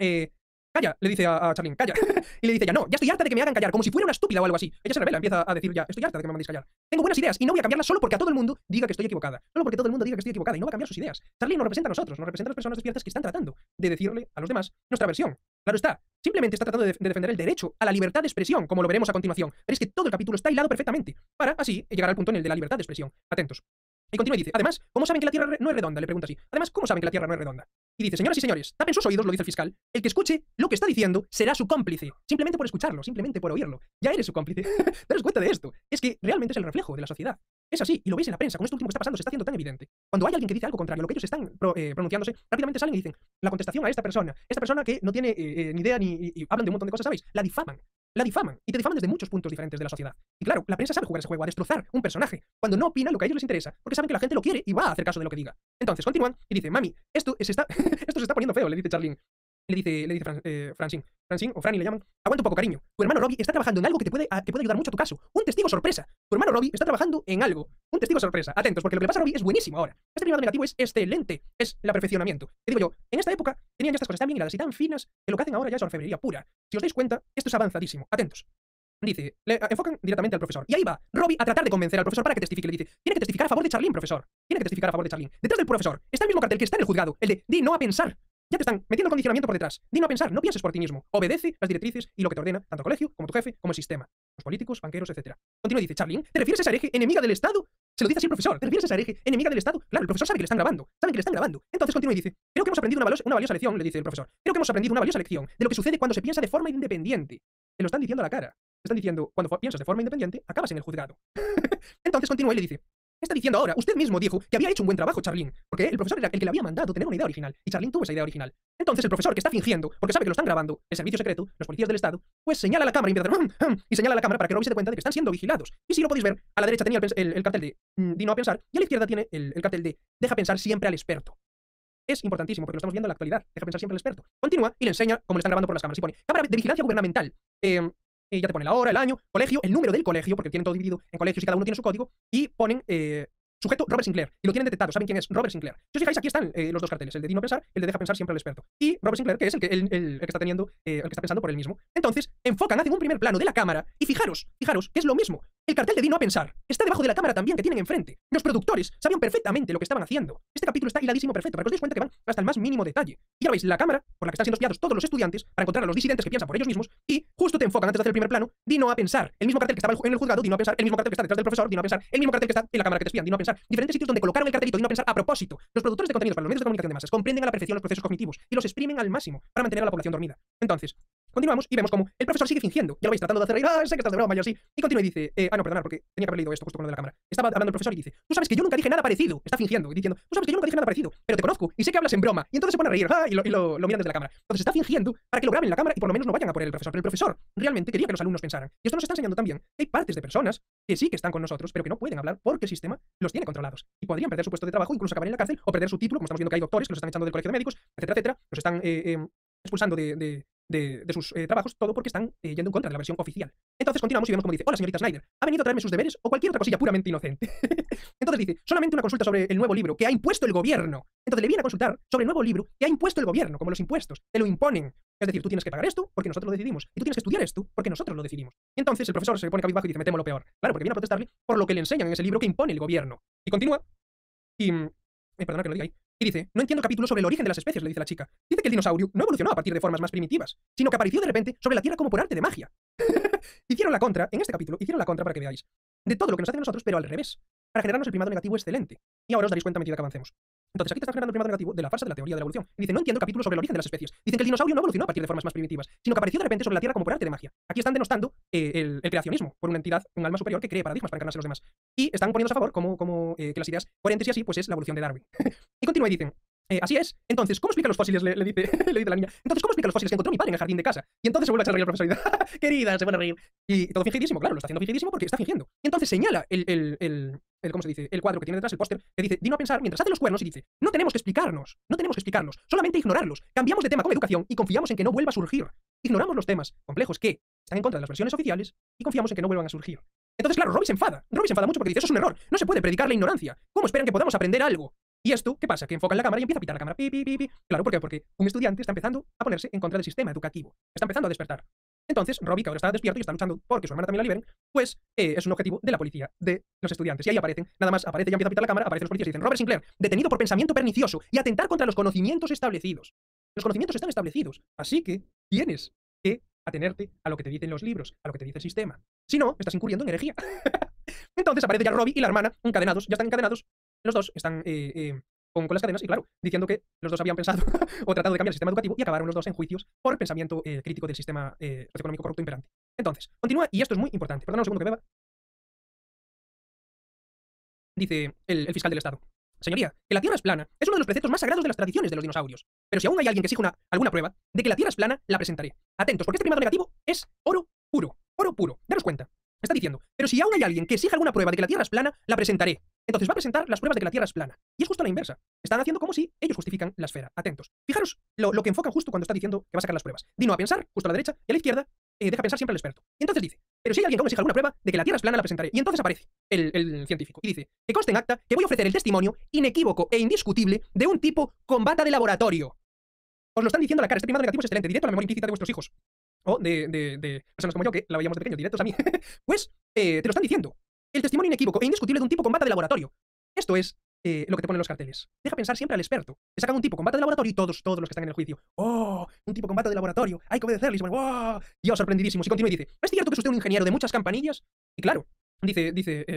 calla, le dice a Charlene, calla. Y le dice ya, no, ya estoy harta de que me hagan callar, como si fuera una estúpida o algo así. Ella se revela, empieza a decir ya, estoy harta de que me mandéis callar. Tengo buenas ideas y no voy a cambiarlas solo porque a todo el mundo diga que estoy equivocada. Solo porque todo el mundo diga que estoy equivocada y no va a cambiar sus ideas. Charlene nos representa a nosotros, nos representa a las personas despiertas que están tratando de decirle a los demás nuestra versión. Claro está, simplemente está tratando de defender el derecho a la libertad de expresión, como lo veremos a continuación. Pero es que todo el capítulo está hilado perfectamente, para así llegar al punto en el de la libertad de expresión. Atentos. Y continúa y dice, además, ¿cómo saben que la Tierra no es redonda? Le pregunta así. Además, ¿cómo saben que la Tierra no es redonda? Y dice, señoras y señores, tapen sus oídos, lo dice el fiscal. El que escuche lo que está diciendo será su cómplice. Simplemente por escucharlo, simplemente por oírlo. Ya eres su cómplice. Daros cuenta de esto. Es que realmente es el reflejo de la sociedad. Es así, y lo veis en la prensa. Con esto último que está pasando se está haciendo tan evidente. Cuando hay alguien que dice algo contrario a lo que ellos están pronunciándose, rápidamente salen y dicen, la contestación a esta persona que no tiene ni idea y hablan de un montón de cosas, ¿sabéis? La difaman. La difaman. Y te difaman desde muchos puntos diferentes de la sociedad. Y claro, la prensa sabe jugar ese juego, a destrozar un personaje, cuando no opina lo que a ellos les interesa, porque saben que la gente lo quiere y va a hacer caso de lo que diga. Entonces, continúan y dicen, mami, esto se está poniendo feo, le dice Charlene. Le dice Francine, o Franny le llaman, aguanta un poco, cariño. Tu hermano Robbie está trabajando en algo que puede ayudar mucho a tu caso. Un testigo sorpresa. Tu hermano Robbie está trabajando en algo. Un testigo sorpresa. Atentos, porque lo que le pasa a Robbie es buenísimo ahora. Este primado negativo es excelente. Es el perfeccionamiento. Te digo yo, en esta época tenían ya estas cosas tan bien hiladas y tan finas que lo que hacen ahora ya es orfebrería pura. Si os dais cuenta, esto es avanzadísimo. Atentos. Dice, le enfocan directamente al profesor. Y ahí va Robbie a tratar de convencer al profesor para que testifique. Le dice, tiene que testificar a favor de Charlene, profesor. Tiene que testificar a favor de Charlene. Detrás del profesor está el mismo cartel que está en el juzgado, el de di no a pensar. Ya te están metiendo condicionamiento por detrás. Di no a pensar, no pienses por ti mismo. Obedece las directrices y lo que te ordena tanto el colegio como tu jefe, como el sistema. Los políticos, banqueros, etc. Continúa y dice, Charlene, ¿te refieres a esa hereje enemiga del Estado? Se lo dice así el profesor. ¿Te refieres a esa hereje enemiga del Estado? Claro, el profesor sabe que le están grabando. Saben que le están grabando. Entonces continúa y dice, creo que hemos aprendido una valiosa lección, le dice el profesor. Creo que hemos aprendido una valiosa lección de lo que sucede cuando se piensa de forma independiente. Te lo están diciendo a la cara. Te están diciendo, cuando piensas de forma independiente, acabas en el juzgado. Entonces continúa y le dice, está diciendo ahora, usted mismo dijo que había hecho un buen trabajo, Charlene, porque el profesor era el que le había mandado tener una idea original, y Charlene tuvo esa idea original. Entonces el profesor, que está fingiendo, porque sabe que lo están grabando, el servicio secreto, los policías del Estado, pues señala a la cámara y empieza a hacer y señala a la cámara para que Robbie se dé cuenta de que están siendo vigilados. Y si lo podéis ver, a la derecha tenía el cartel de di no a pensar, y a la izquierda tiene el cartel de deja pensar siempre al experto. Es importantísimo porque lo estamos viendo en la actualidad. Deja pensar siempre al experto. Continúa y le enseña cómo le están grabando por las cámaras. Y pone cámara de vigilancia gubernamental. Y ya te pone la hora, el año, colegio, el número del colegio, porque tienen todo dividido en colegios y cada uno tiene su código. Y ponen sujeto Robert Sinclair. Y lo tienen detectado. Saben quién es Robert Sinclair. Si os fijáis, aquí están los dos carteles. El de di no pensar, el de deja pensar siempre al experto. Y Robert Sinclair, que es el que está teniendo, el que está pensando por él mismo. Entonces, enfocan, hacen un primer plano de la cámara. Y fijaros, que es lo mismo. El cartel de di no a pensar está debajo de la cámara también que tienen enfrente. Los productores sabían perfectamente lo que estaban haciendo. Este capítulo está hiladísimo perfecto, para que os deis cuenta que van hasta el más mínimo detalle. Y ya veis, la cámara por la que están siendo espiados todos los estudiantes para encontrar a los disidentes que piensan por ellos mismos. Y justo te enfocan antes de hacer el primer plano, di no a pensar. El mismo cartel que estaba en el juzgado, di no a pensar. El mismo cartel que está detrás del profesor, di no a pensar. El mismo cartel que está en la cámara que te espían, di no a pensar. Diferentes sitios donde colocaron el cartelito, di no a pensar a propósito. Los productores de contenidos para los medios de comunicación de masas comprenden a la perfección los procesos cognitivos y los exprimen al máximo para mantener a la población dormida. Entonces, continuamos y vemos como el profesor sigue fingiendo. Ya lo veis, tratando de hacer reír. Sé que estás de broma, yo sí. Y continúa y dice, no, perdonad, porque tenía que haber leído esto justo con lo de la cámara. Estaba hablando el profesor y dice, tú sabes que yo nunca dije nada parecido. Está fingiendo y diciendo, tú sabes que yo nunca dije nada parecido, pero te conozco y sé que hablas en broma. Y entonces se pone a reír, y lo miran desde la cámara. Entonces está fingiendo para que lo graben en la cámara y por lo menos no vayan a por el profesor. Pero el profesor realmente quería que los alumnos pensaran. Y esto nos está enseñando también que hay partes de personas que sí que están con nosotros, pero que no pueden hablar porque el sistema los tiene controlados. Y podrían perder su puesto de trabajo, incluso acabar en la cárcel o perder su título, como estamos viendo que hay doctores que los están echando del colegio de médicos, etcétera, etcétera. Los están expulsando de sus trabajos, todo porque están yendo en contra de la versión oficial. Entonces continuamos y vemos como dice: hola, señorita Snyder, ¿ha venido a traerme sus deberes o cualquier otra cosilla puramente inocente? Entonces dice: solamente una consulta sobre el nuevo libro que ha impuesto el gobierno. Entonces le viene a consultar sobre el nuevo libro que ha impuesto el gobierno, como los impuestos, te lo imponen. Es decir, tú tienes que pagar esto porque nosotros lo decidimos, y tú tienes que estudiar esto porque nosotros lo decidimos. Y entonces el profesor se pone cabizbajo y dice: me temo lo peor. Claro, porque viene a protestarle por lo que le enseñan en ese libro que impone el gobierno. Y continúa, y... perdona que lo diga ahí. Y dice: no entiendo capítulo sobre el origen de las especies, le dice la chica. Dice que el dinosaurio no evolucionó a partir de formas más primitivas, sino que apareció de repente sobre la Tierra como por arte de magia. Hicieron la contra, en este capítulo, hicieron la contra para que veáis, de todo lo que nos hacen a nosotros, pero al revés, para generarnos el primado negativo excelente. Y ahora os daréis cuenta a medida que avancemos. Entonces aquí te está generando el primado negativo de la farsa de la teoría de la evolución. Y dice: no entiendo capítulo sobre el origen de las especies. Dicen que el dinosaurio no evolucionó a partir de formas más primitivas, sino que apareció de repente sobre la Tierra como por arte de magia. Aquí están denostando el creacionismo por una entidad, un alma superior que cree paradigmas para encarnarse en los demás. Y están poniéndose a favor que las ideas coherentes y así, pues es la evolución de Darwin. Y continúa y dicen: así es. Entonces, ¿cómo explica los fósiles? Le dice, le dice la niña. Entonces, ¿cómo explica los fósiles que encontró mi padre en el jardín de casa? Y entonces se vuelve a echar a reír el profesor y dice: querida, se vuelve a reír. Y todo fingidísimo, claro, lo está haciendo fingidísimo porque está fingiendo. Y entonces señala ¿cómo se dice? El cuadro que tiene detrás, el póster, que dice: vino a pensar mientras hace los cuernos y dice: no tenemos que explicarnos, solamente ignorarlos. Cambiamos de tema con educación y confiamos en que no vuelva a surgir. Ignoramos los temas complejos que están en contra de las versiones oficiales y confiamos en que no vuelvan a surgir. Entonces, claro, Robbie se enfada mucho porque dice: eso es un error, no se puede predicar la ignorancia. ¿Cómo esperan que podamos aprender algo? Y esto, ¿qué pasa? Que enfocan la cámara y empieza a pitar la cámara. Pi, pi, pi, pi. Claro, ¿por qué? Porque un estudiante está empezando a ponerse en contra del sistema educativo. Está empezando a despertar. Entonces, Robbie, que ahora está despierto y está luchando porque su hermana también la liberen, pues es un objetivo de la policía, de los estudiantes. Y ahí aparecen, nada más aparece, ya empieza a pitar la cámara, aparecen los policías y dicen: Robert Sinclair, detenido por pensamiento pernicioso y atentar contra los conocimientos establecidos. Los conocimientos están establecidos, así que tienes que atenerte a lo que te dicen los libros, a lo que te dice el sistema. Si no, estás incurriendo en herejía. Entonces aparece ya Robbie y la hermana encadenados, ya están encadenados. Los dos están con las cadenas y, claro, diciendo que los dos habían pensado o tratado de cambiar el sistema educativo y acabaron los dos en juicios por el pensamiento crítico del sistema socioeconómico corrupto imperante. Entonces, continúa, y esto es muy importante. Perdón un segundo que beba. Dice el fiscal del Estado: señoría, que la Tierra es plana es uno de los preceptos más sagrados de las tradiciones de los dinosaurios. Pero si aún hay alguien que exija alguna prueba de que la Tierra es plana, la presentaré. Atentos, porque este primado negativo es oro puro. Oro puro. Daros cuenta. Está diciendo: pero si aún hay alguien que exija alguna prueba de que la Tierra es plana, la presentaré. Entonces va a presentar las pruebas de que la Tierra es plana. Y es justo la inversa. Están haciendo como si ellos justifican la esfera. Atentos. Fijaros lo que enfocan justo cuando está diciendo que va a sacar las pruebas. Dino a pensar, justo a la derecha, y a la izquierda, deja pensar siempre al experto. Y entonces dice: pero si hay alguien que aún exija alguna prueba de que la Tierra es plana, la presentaré. Y entonces aparece el científico y dice: que conste en acta que voy a ofrecer el testimonio inequívoco e indiscutible de un tipo con bata de laboratorio. Os lo están diciendo a la cara. Este primado negativo es excelente, directo a la memoria implícita de vuestros hijos. O de personas como yo, que la veíamos de pequeños, directos a mí. Pues te lo están diciendo. El testimonio inequívoco e indiscutible de un tipo con bata de laboratorio. Esto es lo que te ponen los carteles. Deja pensar siempre al experto. Te sacan un tipo con bata de laboratorio y todos los que están en el juicio: ¡oh! Un tipo con bata de laboratorio. Hay que obedecerle. Y se ponen: ¡wow! Yo sorprendidísimo. Y continúa y dice: ¿es cierto que es usted un ingeniero de muchas campanillas? Y claro, dice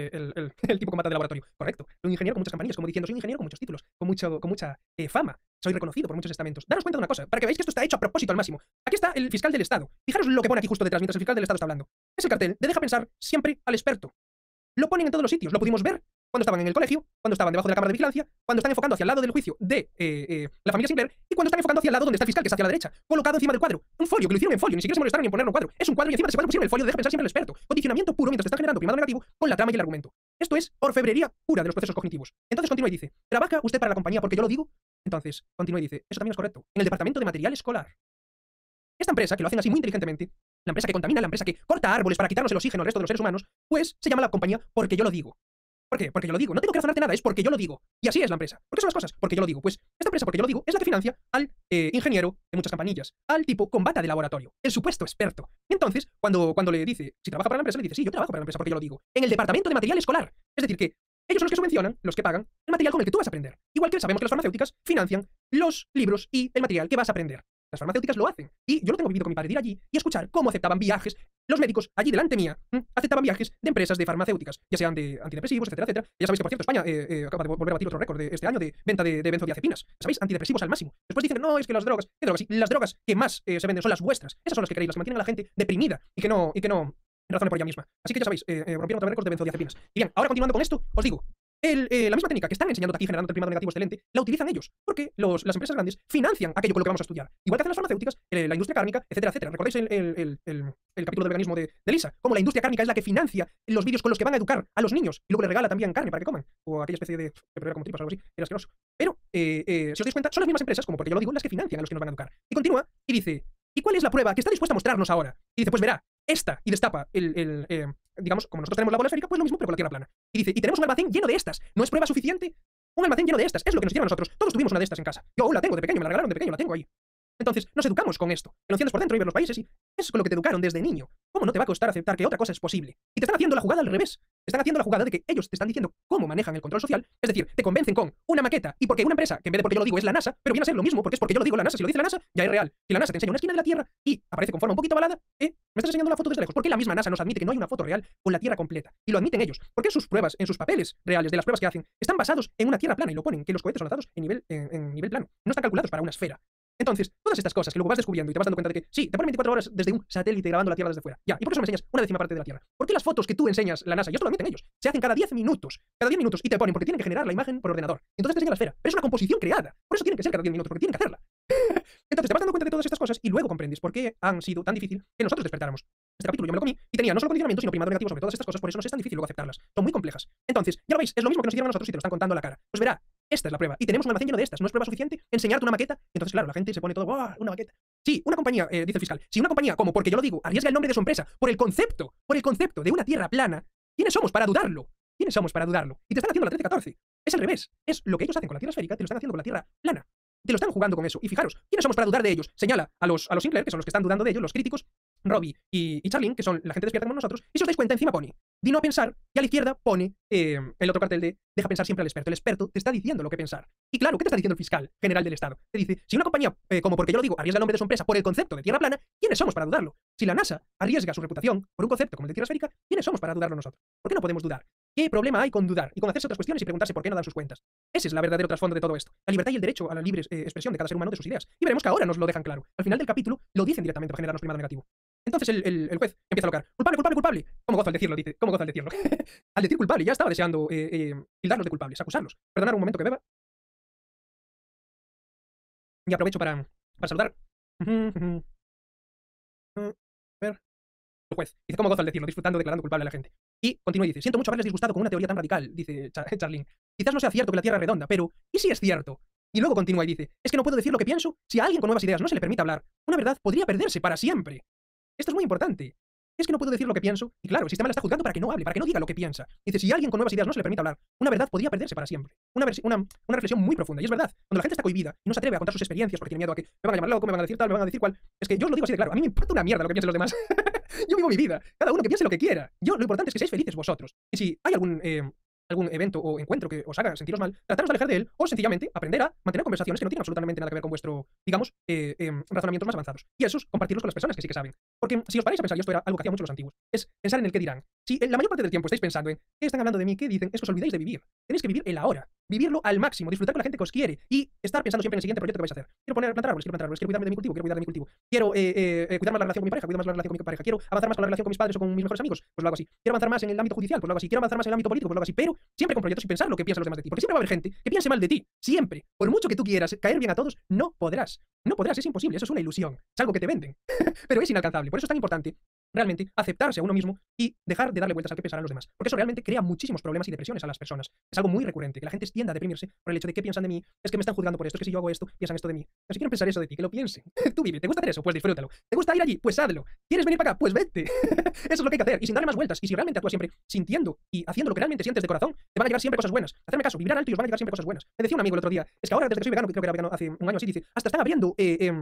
el tipo con bata de laboratorio: correcto, un ingeniero con muchas campanillas, como diciendo: soy un ingeniero con muchos títulos, con mucha fama, soy reconocido por muchos estamentos. Daros cuenta de una cosa, para que veáis que esto está hecho a propósito al máximo. Aquí está el fiscal del Estado. Fijaros lo que pone aquí justo detrás mientras el fiscal del Estado está hablando. Es el cartel de deja pensar siempre al experto. Lo ponen en todos los sitios. Lo pudimos ver cuando estaban en el colegio, cuando estaban debajo de la cámara de vigilancia, cuando están enfocando hacia el lado del juicio de la familia Sinclair y cuando están enfocando hacia el lado donde está el fiscal, que está hacia la derecha, colocado encima del cuadro. Un folio, que lo hicieron en folio, ni siquiera se molestaron en ponerlo en cuadro. Es un cuadro y encima de ese cuadro pusieron el folio de deja pensar siempre al experto. Condicionamiento puro mientras te están generando primado negativo con la trama y el argumento. Esto es orfebrería pura de los procesos cognitivos. Entonces continúa y dice: ¿trabaja usted para la compañía porque yo lo digo? Entonces continúa y dice: eso también es correcto. En el departamento de material escolar. Esta empresa, que lo hacen así muy inteligentemente, la empresa que contamina, la empresa que corta árboles para quitarnos el oxígeno al resto de los seres humanos, pues se llama la compañía porque yo lo digo. ¿Por qué? Porque yo lo digo. No tengo que razonarte nada, es porque yo lo digo. Y así es la empresa. ¿Por qué son las cosas? Porque yo lo digo. Pues esta empresa, porque yo lo digo, es la que financia al ingeniero de muchas campanillas, al tipo con bata de laboratorio, el supuesto experto. Y entonces, cuando le dice si trabaja para la empresa, le dice: sí, yo trabajo para la empresa porque yo lo digo. En el departamento de material escolar. Es decir, que ellos son los que subvencionan, los que pagan el material con el que tú vas a aprender. Igual que sabemos que las farmacéuticas financian los libros y el material que vas a aprender. Las farmacéuticas lo hacen. Y yo lo tengo vivido con mi padre, de ir allí y escuchar cómo aceptaban viajes. Los médicos allí delante mía aceptaban viajes de empresas de farmacéuticas, ya sean de antidepresivos, etcétera, etcétera. Ya sabéis que, por cierto, España acaba de volver a batir otro récord de este año de venta de benzodiazepinas. ¿Sabéis? Antidepresivos al máximo. Después dicen: no, es que las drogas. ¿Qué drogas? Sí, las drogas que más se venden son las vuestras. Esas son las que queréis, las que mantienen a la gente deprimida y que no razone por ella misma. Así que ya sabéis, rompieron otro récord de benzodiazepinas. Y bien, ahora continuando con esto, os digo: La misma técnica que están enseñándote aquí generando el primado negativo excelente, la utilizan ellos, porque las empresas grandes financian aquello con lo que vamos a estudiar. Igual que hacen las farmacéuticas, la industria cárnica, etcétera, etcétera. ¿Recordáis el capítulo de veganismo de Lisa? Como la industria cárnica es la que financia los vídeos con los que van a educar a los niños y luego les regala también carne para que coman, o aquella especie de prueba como tripas o algo así, era asqueroso. Pero, si os dais cuenta, son las mismas empresas, como porque yo lo digo, las que financian a los que nos van a educar. Y continúa y dice, ¿y cuál es la prueba que está dispuesta a mostrarnos ahora? Y dice, pues verá, esta, y destapa digamos, como nosotros tenemos la bola esférica, pues lo mismo, pero con la Tierra plana. Y dice, y tenemos un almacén lleno de estas. ¿No es prueba suficiente? Un almacén lleno de estas. Es lo que nos hicieron a nosotros. Todos tuvimos una de estas en casa. Yo aún la tengo de pequeño, me la regalaron de pequeño, la tengo ahí. Entonces, nos educamos con esto. Lo enciendes por dentro y ves los países y eso es con lo que te educaron desde niño. ¿Cómo no te va a costar aceptar que otra cosa es posible? Y te están haciendo la jugada al revés. Te están haciendo la jugada de que ellos te están diciendo cómo manejan el control social. Es decir, te convencen con una maqueta y porque una empresa, que en vez de porque yo lo digo es la NASA, pero viene a ser lo mismo porque es porque yo lo digo la NASA. Si lo dice la NASA, ya es real. Si la NASA te enseña una esquina de la Tierra y aparece con forma un poquito ovalada, me estás enseñando la foto desde lejos. ¿Por qué la misma NASA nos admite que no hay una foto real con la Tierra completa? Y lo admiten ellos. Porque sus pruebas, en sus papeles reales de las pruebas que hacen, están basados en una Tierra plana y lo ponen, que los cohetes son lanzados en nivel plano. No están calculados para una esfera. Entonces, todas estas cosas que luego vas descubriendo y te vas dando cuenta de que sí, te ponen 24 horas desde un satélite grabando la Tierra desde fuera. Ya, ¿y por qué solo me enseñas una décima parte de la Tierra? ¿Por qué las fotos que tú enseñas la NASA, y esto lo admiten ellos, se hacen cada 10 minutos? Cada 10 minutos y te ponen porque tienen que generar la imagen por ordenador. Entonces te enseñan la esfera. Pero es una composición creada. Por eso tienen que ser cada 10 minutos, porque tienen que hacerla. Entonces te vas dando cuenta de todas estas cosas y luego comprendes por qué han sido tan difícil que nosotros despertáramos. Este capítulo yo me lo comí y tenía no solo condicionamiento, sino primado negativo sobre todas estas cosas, por eso nos es tan difícil luego aceptarlas. Son muy complejas. Entonces, ya lo veis, es lo mismo que nos hicieron a nosotros y te lo están contando a la cara. Pues verá, esta es la prueba. Y tenemos un almacén lleno de estas. ¿No es prueba suficiente enseñarte una maqueta? Y entonces, claro, la gente se pone todo, ¡wow! Una maqueta. Sí, una compañía, dice el fiscal, si una compañía, como porque yo lo digo, arriesga el nombre de su empresa por el concepto de una tierra plana, ¿quiénes somos para dudarlo? ¿Quiénes somos para dudarlo? Y te están haciendo la 13-14. Es al revés. Es lo que ellos hacen con la tierra esférica, te lo están haciendo con la tierra plana. Te lo están jugando con eso. Y fijaros, ¿quiénes somos para dudar de ellos? Señala a los Sinclair, que son los que están dudando de ellos, los críticos, Robbie y Charlene, que son la gente despierta como nosotros. Y si os dais cuenta, encima pone Dino a pensar, y a la izquierda pone el otro cartel de deja pensar siempre al experto. El experto te está diciendo lo que pensar. Y claro, ¿qué te está diciendo el fiscal general del Estado? Te dice, si una compañía, como porque yo lo digo, arriesga el nombre de su empresa por el concepto de tierra plana, ¿quiénes somos para dudarlo? Si la NASA arriesga su reputación por un concepto como el de tierra esférica, ¿quiénes somos para dudarlo nosotros? ¿Por qué no podemos dudar? ¿Qué problema hay con dudar y con hacerse otras cuestiones y preguntarse por qué no dan sus cuentas? Ese es el verdadero trasfondo de todo esto. La libertad y el derecho a la libre expresión de cada ser humano de sus ideas. Y veremos que ahora nos lo dejan claro. Al final del capítulo lo dicen directamente para generarnos primado negativo. Entonces el juez empieza a locar. Culpable, culpable, culpable. ¿Cómo gozo al decirlo? Dice. ¿Cómo gozo al decirlo? Al decir culpable, ya estaba deseando tildarlos de culpables, acusarlos. Perdonad un momento que beba. Y aprovecho para saludar. A ver. El juez. Dice, ¿cómo gozo al decirlo? Disfrutando, declarando culpable a la gente. Y continúa y dice, siento mucho haberles disgustado con una teoría tan radical, dice Charlene. Quizás no sea cierto que la Tierra es redonda, pero ¿y si es cierto? Y luego continúa y dice, es que no puedo decir lo que pienso si a alguien con nuevas ideas no se le permite hablar. Una verdad podría perderse para siempre. Esto es muy importante. Es que no puedo decir lo que pienso. Y claro, el sistema la está juzgando para que no hable, para que no diga lo que piensa. Dice, si a alguien con nuevas ideas no se le permite hablar, una verdad podría perderse para siempre. Una reflexión muy profunda. Y es verdad, cuando la gente está cohibida y no se atreve a contar sus experiencias porque tiene miedo a que me van a llamar loco, me van a decir tal, me van a decir cual. Es que yo os lo digo así de claro, a mí me importa una mierda lo que piensen los demás. Yo vivo mi vida. Cada uno que piense lo que quiera. Yo, lo importante es que seáis felices vosotros. Y si hay algún evento o encuentro que os haga sentiros mal, trataros de alejar de él o sencillamente aprender a mantener conversaciones que no tienen absolutamente nada que ver con vuestro, digamos, razonamientos más avanzados. Y esos, compartirlos con las personas que sí que saben. Porque si os paráis a pensar, y esto era algo que hacían mucho los antiguos, es pensar en el qué dirán. Si la mayor parte del tiempo estáis pensando en qué están hablando de mí, qué dicen, es que os olvidéis de vivir. Tenéis que vivir el ahora. Vivirlo al máximo, disfrutar con la gente que os quiere y estar pensando siempre en el siguiente proyecto que vais a hacer. Quiero plantar árboles, quiero cuidarme de mi cultivo, quiero cuidar de mi cultivo. Quiero cuidar más la relación con mi pareja, cuidar más la relación con mi pareja. Quiero avanzar más con la relación con mis padres o con mis mejores amigos, pues lo hago así. Quiero avanzar más en el ámbito judicial, pues lo hago así. Quiero avanzar más en el ámbito político, pues lo hago así. Pero siempre con proyectos y pensar lo que piensan los demás de ti. Porque siempre va a haber gente que piense mal de ti. Siempre. Por mucho que tú quieras caer bien a todos, no podrás. No podrás, es imposible. Eso es una ilusión. Es algo que te venden. Pero es inalcanzable. Por eso es tan importante realmente aceptarse a uno mismo y dejar de darle vueltas al que pensarán los demás. Porque eso realmente crea muchísimos problemas y depresiones a las personas. Es algo muy recurrente, que la gente tienda a deprimirse por el hecho de qué piensan de mí, es que me están juzgando por esto, es que si yo hago esto, piensan esto de mí. Pero si quieren pensar eso de ti, que lo piensen. Tú vive, ¿te gusta hacer eso? Pues disfrútalo. ¿Te gusta ir allí? Pues hazlo. ¿Quieres venir para acá? Pues vete. Eso es lo que hay que hacer. Y sin darle más vueltas. Y si realmente actúas siempre sintiendo y haciendo lo que realmente sientes de corazón, te van a llegar siempre cosas buenas. Hacerme caso, vibrar alto y os van a llegar siempre cosas buenas. Me decía un amigo el otro día, es que ahora desde que soy vegano, que creo que era vegano hace un año así, dice, hasta están abriendo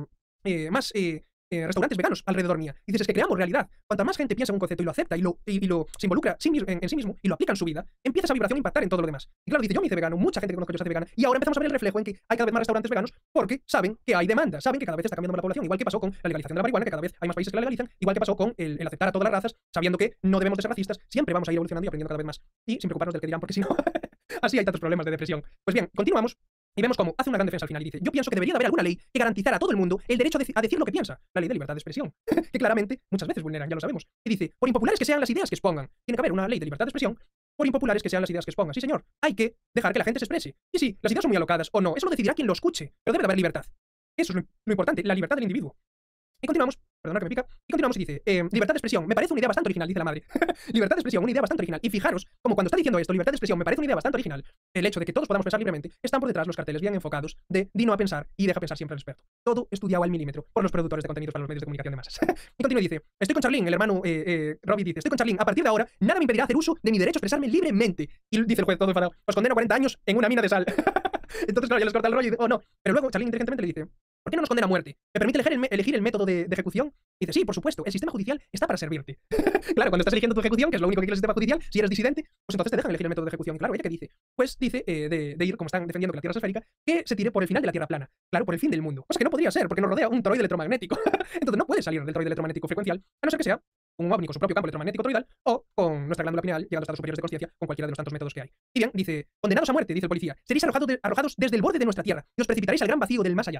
más restaurantes veganos alrededor mía. Y dices, es que creamos realidad. Cuanta más gente piensa en un concepto y lo acepta y lo se involucra en sí mismo y lo aplica en su vida, empieza esa vibración a impactar en todo lo demás. Y claro, dice, yo me hice vegano, mucha gente que conozco yo se hace vegana, y ahora empezamos a ver el reflejo en que hay cada vez más restaurantes veganos porque saben que hay demanda, saben que cada vez está cambiando más la población, igual que pasó con la legalización de la marihuana, que cada vez hay más países que la legalizan, igual que pasó con el aceptar a todas las razas, sabiendo que no debemos de ser racistas, siempre vamos a ir evolucionando y aprendiendo cada vez más. Y sin preocuparnos del que dirán, porque si no, así hay tantos problemas de depresión. Pues bien, continuamos. Y vemos cómo hace una gran defensa al final y dice, yo pienso que debería de haber alguna ley que garantizara a todo el mundo el derecho a decir lo que piensa, la ley de libertad de expresión, que claramente muchas veces vulneran, ya lo sabemos. Y dice, por impopulares que sean las ideas que expongan, tiene que haber una ley de libertad de expresión por impopulares que sean las ideas que exponga. Sí, señor, hay que dejar que la gente se exprese. Y sí, las ideas son muy alocadas o no, eso lo decidirá quien lo escuche, pero debe de haber libertad. Eso es lo importante, la libertad del individuo. Y continuamos, perdona que me pica, y continuamos y dice, libertad de expresión, me parece una idea bastante original, dice la madre. Libertad de expresión, una idea bastante original. Y fijaros, como cuando está diciendo esto, libertad de expresión, me parece una idea bastante original, el hecho de que todos podamos pensar libremente, están por detrás los carteles bien enfocados de di no a pensar y deja pensar siempre al experto. Todo estudiado al milímetro por los productores de contenidos para los medios de comunicación de masas. Y continúa y dice, estoy con Charlene, el hermano Robbie dice, estoy con Charlene, a partir de ahora, nada me impedirá hacer uso de mi derecho a expresarme libremente. Y dice el juez todo enfadado, os condeno a 40 años en una mina de sal. Entonces, claro, ya les corta el rollo y dice, oh no. Pero luego Charlene inteligentemente le dice, ¿por qué no nos condena a muerte? ¿Me permite elegir el método de ejecución? Y dice, sí, por supuesto, el sistema judicial está para servirte. Claro, cuando estás eligiendo tu ejecución, que es lo único que quiere el sistema judicial, si eres disidente, pues entonces te dejan elegir el método de ejecución. Claro, ella que dice, pues dice de ir, como están defendiendo que la Tierra es esférica, que se tire por el final de la Tierra plana. Claro, por el fin del mundo. Cosa que no podría ser, porque nos rodea un toroide electromagnético. Entonces no puede salir del toroide electromagnético frecuencial, a no ser que sea un ovni con su propio campo electromagnético toroidal o con nuestra glándula pineal llegando a estados superiores de conciencia con cualquiera de los tantos métodos que hay. Y bien, dice, condenados a muerte, dice el policía, seréis arrojados desde el borde de nuestra Tierra y os precipitaréis al gran vacío del más allá.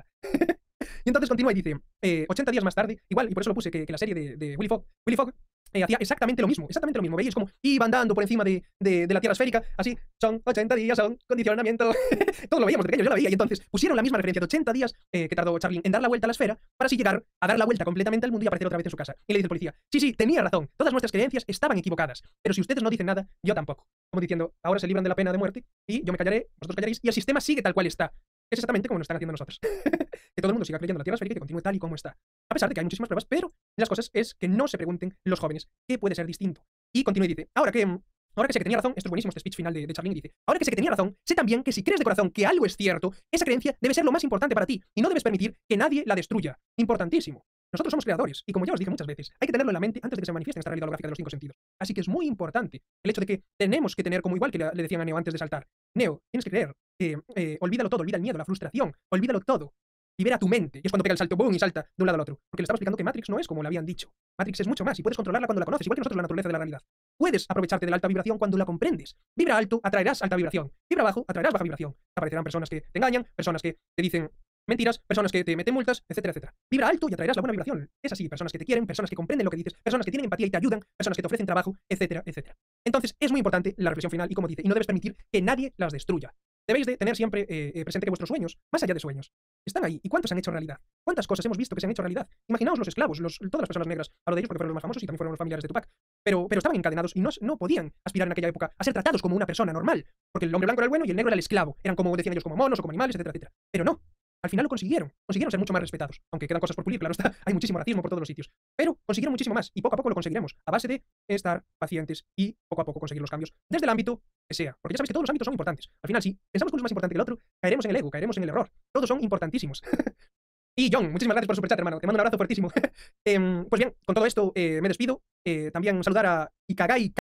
Y entonces continúa y dice, 80 días más tarde, igual, y por eso lo puse, que la serie de Willy Fogg hacía exactamente lo mismo. Veis como iban dando por encima de la Tierra esférica, así, son 80 días, son condicionamiento. Todo lo veíamos de pequeño, yo lo veía, y entonces pusieron la misma referencia de 80 días que tardó Charlene en dar la vuelta a la esfera, para así llegar a dar la vuelta completamente al mundo y aparecer otra vez en su casa. Y le dice el policía, sí, tenía razón, todas nuestras creencias estaban equivocadas, pero si ustedes no dicen nada, yo tampoco. Como diciendo, ahora se libran de la pena de muerte, y yo me callaré, vosotros callaréis, y el sistema sigue tal cual está. Es exactamente como nos están haciendo nosotros. Que todo el mundo siga creyendo en la Tierra esférica y que continúe tal y como está. A pesar de que hay muchísimas pruebas, pero las cosas es que no se pregunten los jóvenes qué puede ser distinto. Y continúa y dice, ahora que sé que tenía razón, esto es buenísimo, este speech final de Charlene, dice, ahora que sé que tenía razón, sé también que si crees de corazón que algo es cierto, esa creencia debe ser lo más importante para ti y no debes permitir que nadie la destruya. Importantísimo. Nosotros somos creadores y como ya os dije muchas veces, hay que tenerlo en la mente antes de que se manifieste en esta realidad holográfica de los 5 sentidos. Así que es muy importante el hecho de que tenemos que tener, como igual que le decían a Neo antes de saltar, Neo, tienes que creer que olvídalo todo, olvida el miedo, la frustración, olvídalo todo. Libera tu mente. Y es cuando pega el salto, boom, y salta de un lado al otro. Porque le estaba explicando que Matrix no es como le habían dicho. Matrix es mucho más y puedes controlarla cuando la conoces, igual que nosotros la naturaleza de la realidad. Puedes aprovecharte de la alta vibración cuando la comprendes. Vibra alto, atraerás alta vibración. Vibra bajo, atraerás baja vibración. Aparecerán personas que te engañan, personas que te dicen mentiras, personas que te meten multas, etcétera, etcétera. Vibra alto y atraerás la buena vibración. Es así, personas que te quieren, personas que comprenden lo que dices, personas que tienen empatía y te ayudan, personas que te ofrecen trabajo, etcétera, etcétera. Entonces es muy importante la reflexión final y como dice, y no debes permitir que nadie las destruya. Debéis de tener siempre presente que vuestros sueños, más allá de sueños, están ahí. ¿Y cuántos se han hecho realidad? ¿Cuántas cosas hemos visto que se han hecho realidad? Imaginaos los esclavos, todas las personas negras, hablo de ellos porque fueron los más famosos y también fueron los familiares de Tupac, pero estaban encadenados y no podían aspirar en aquella época a ser tratados como una persona normal, porque el hombre blanco era el bueno y el negro era el esclavo. Eran como decían ellos, como monos o como animales, etcétera, etcétera. Pero no. Al final lo consiguieron ser mucho más respetados, aunque quedan cosas por pulir, claro está, hay muchísimo racismo por todos los sitios, pero consiguieron muchísimo más y poco a poco lo conseguiremos, a base de estar pacientes y poco a poco conseguir los cambios desde el ámbito que sea, porque ya sabéis que todos los ámbitos son importantes. Al final, si pensamos que uno es más importante que el otro, caeremos en el ego, caeremos en el error, todos son importantísimos. Y John, muchísimas gracias por el superchat, hermano, te mando un abrazo fuertísimo. Pues bien, con todo esto me despido, también saludar a Ikagai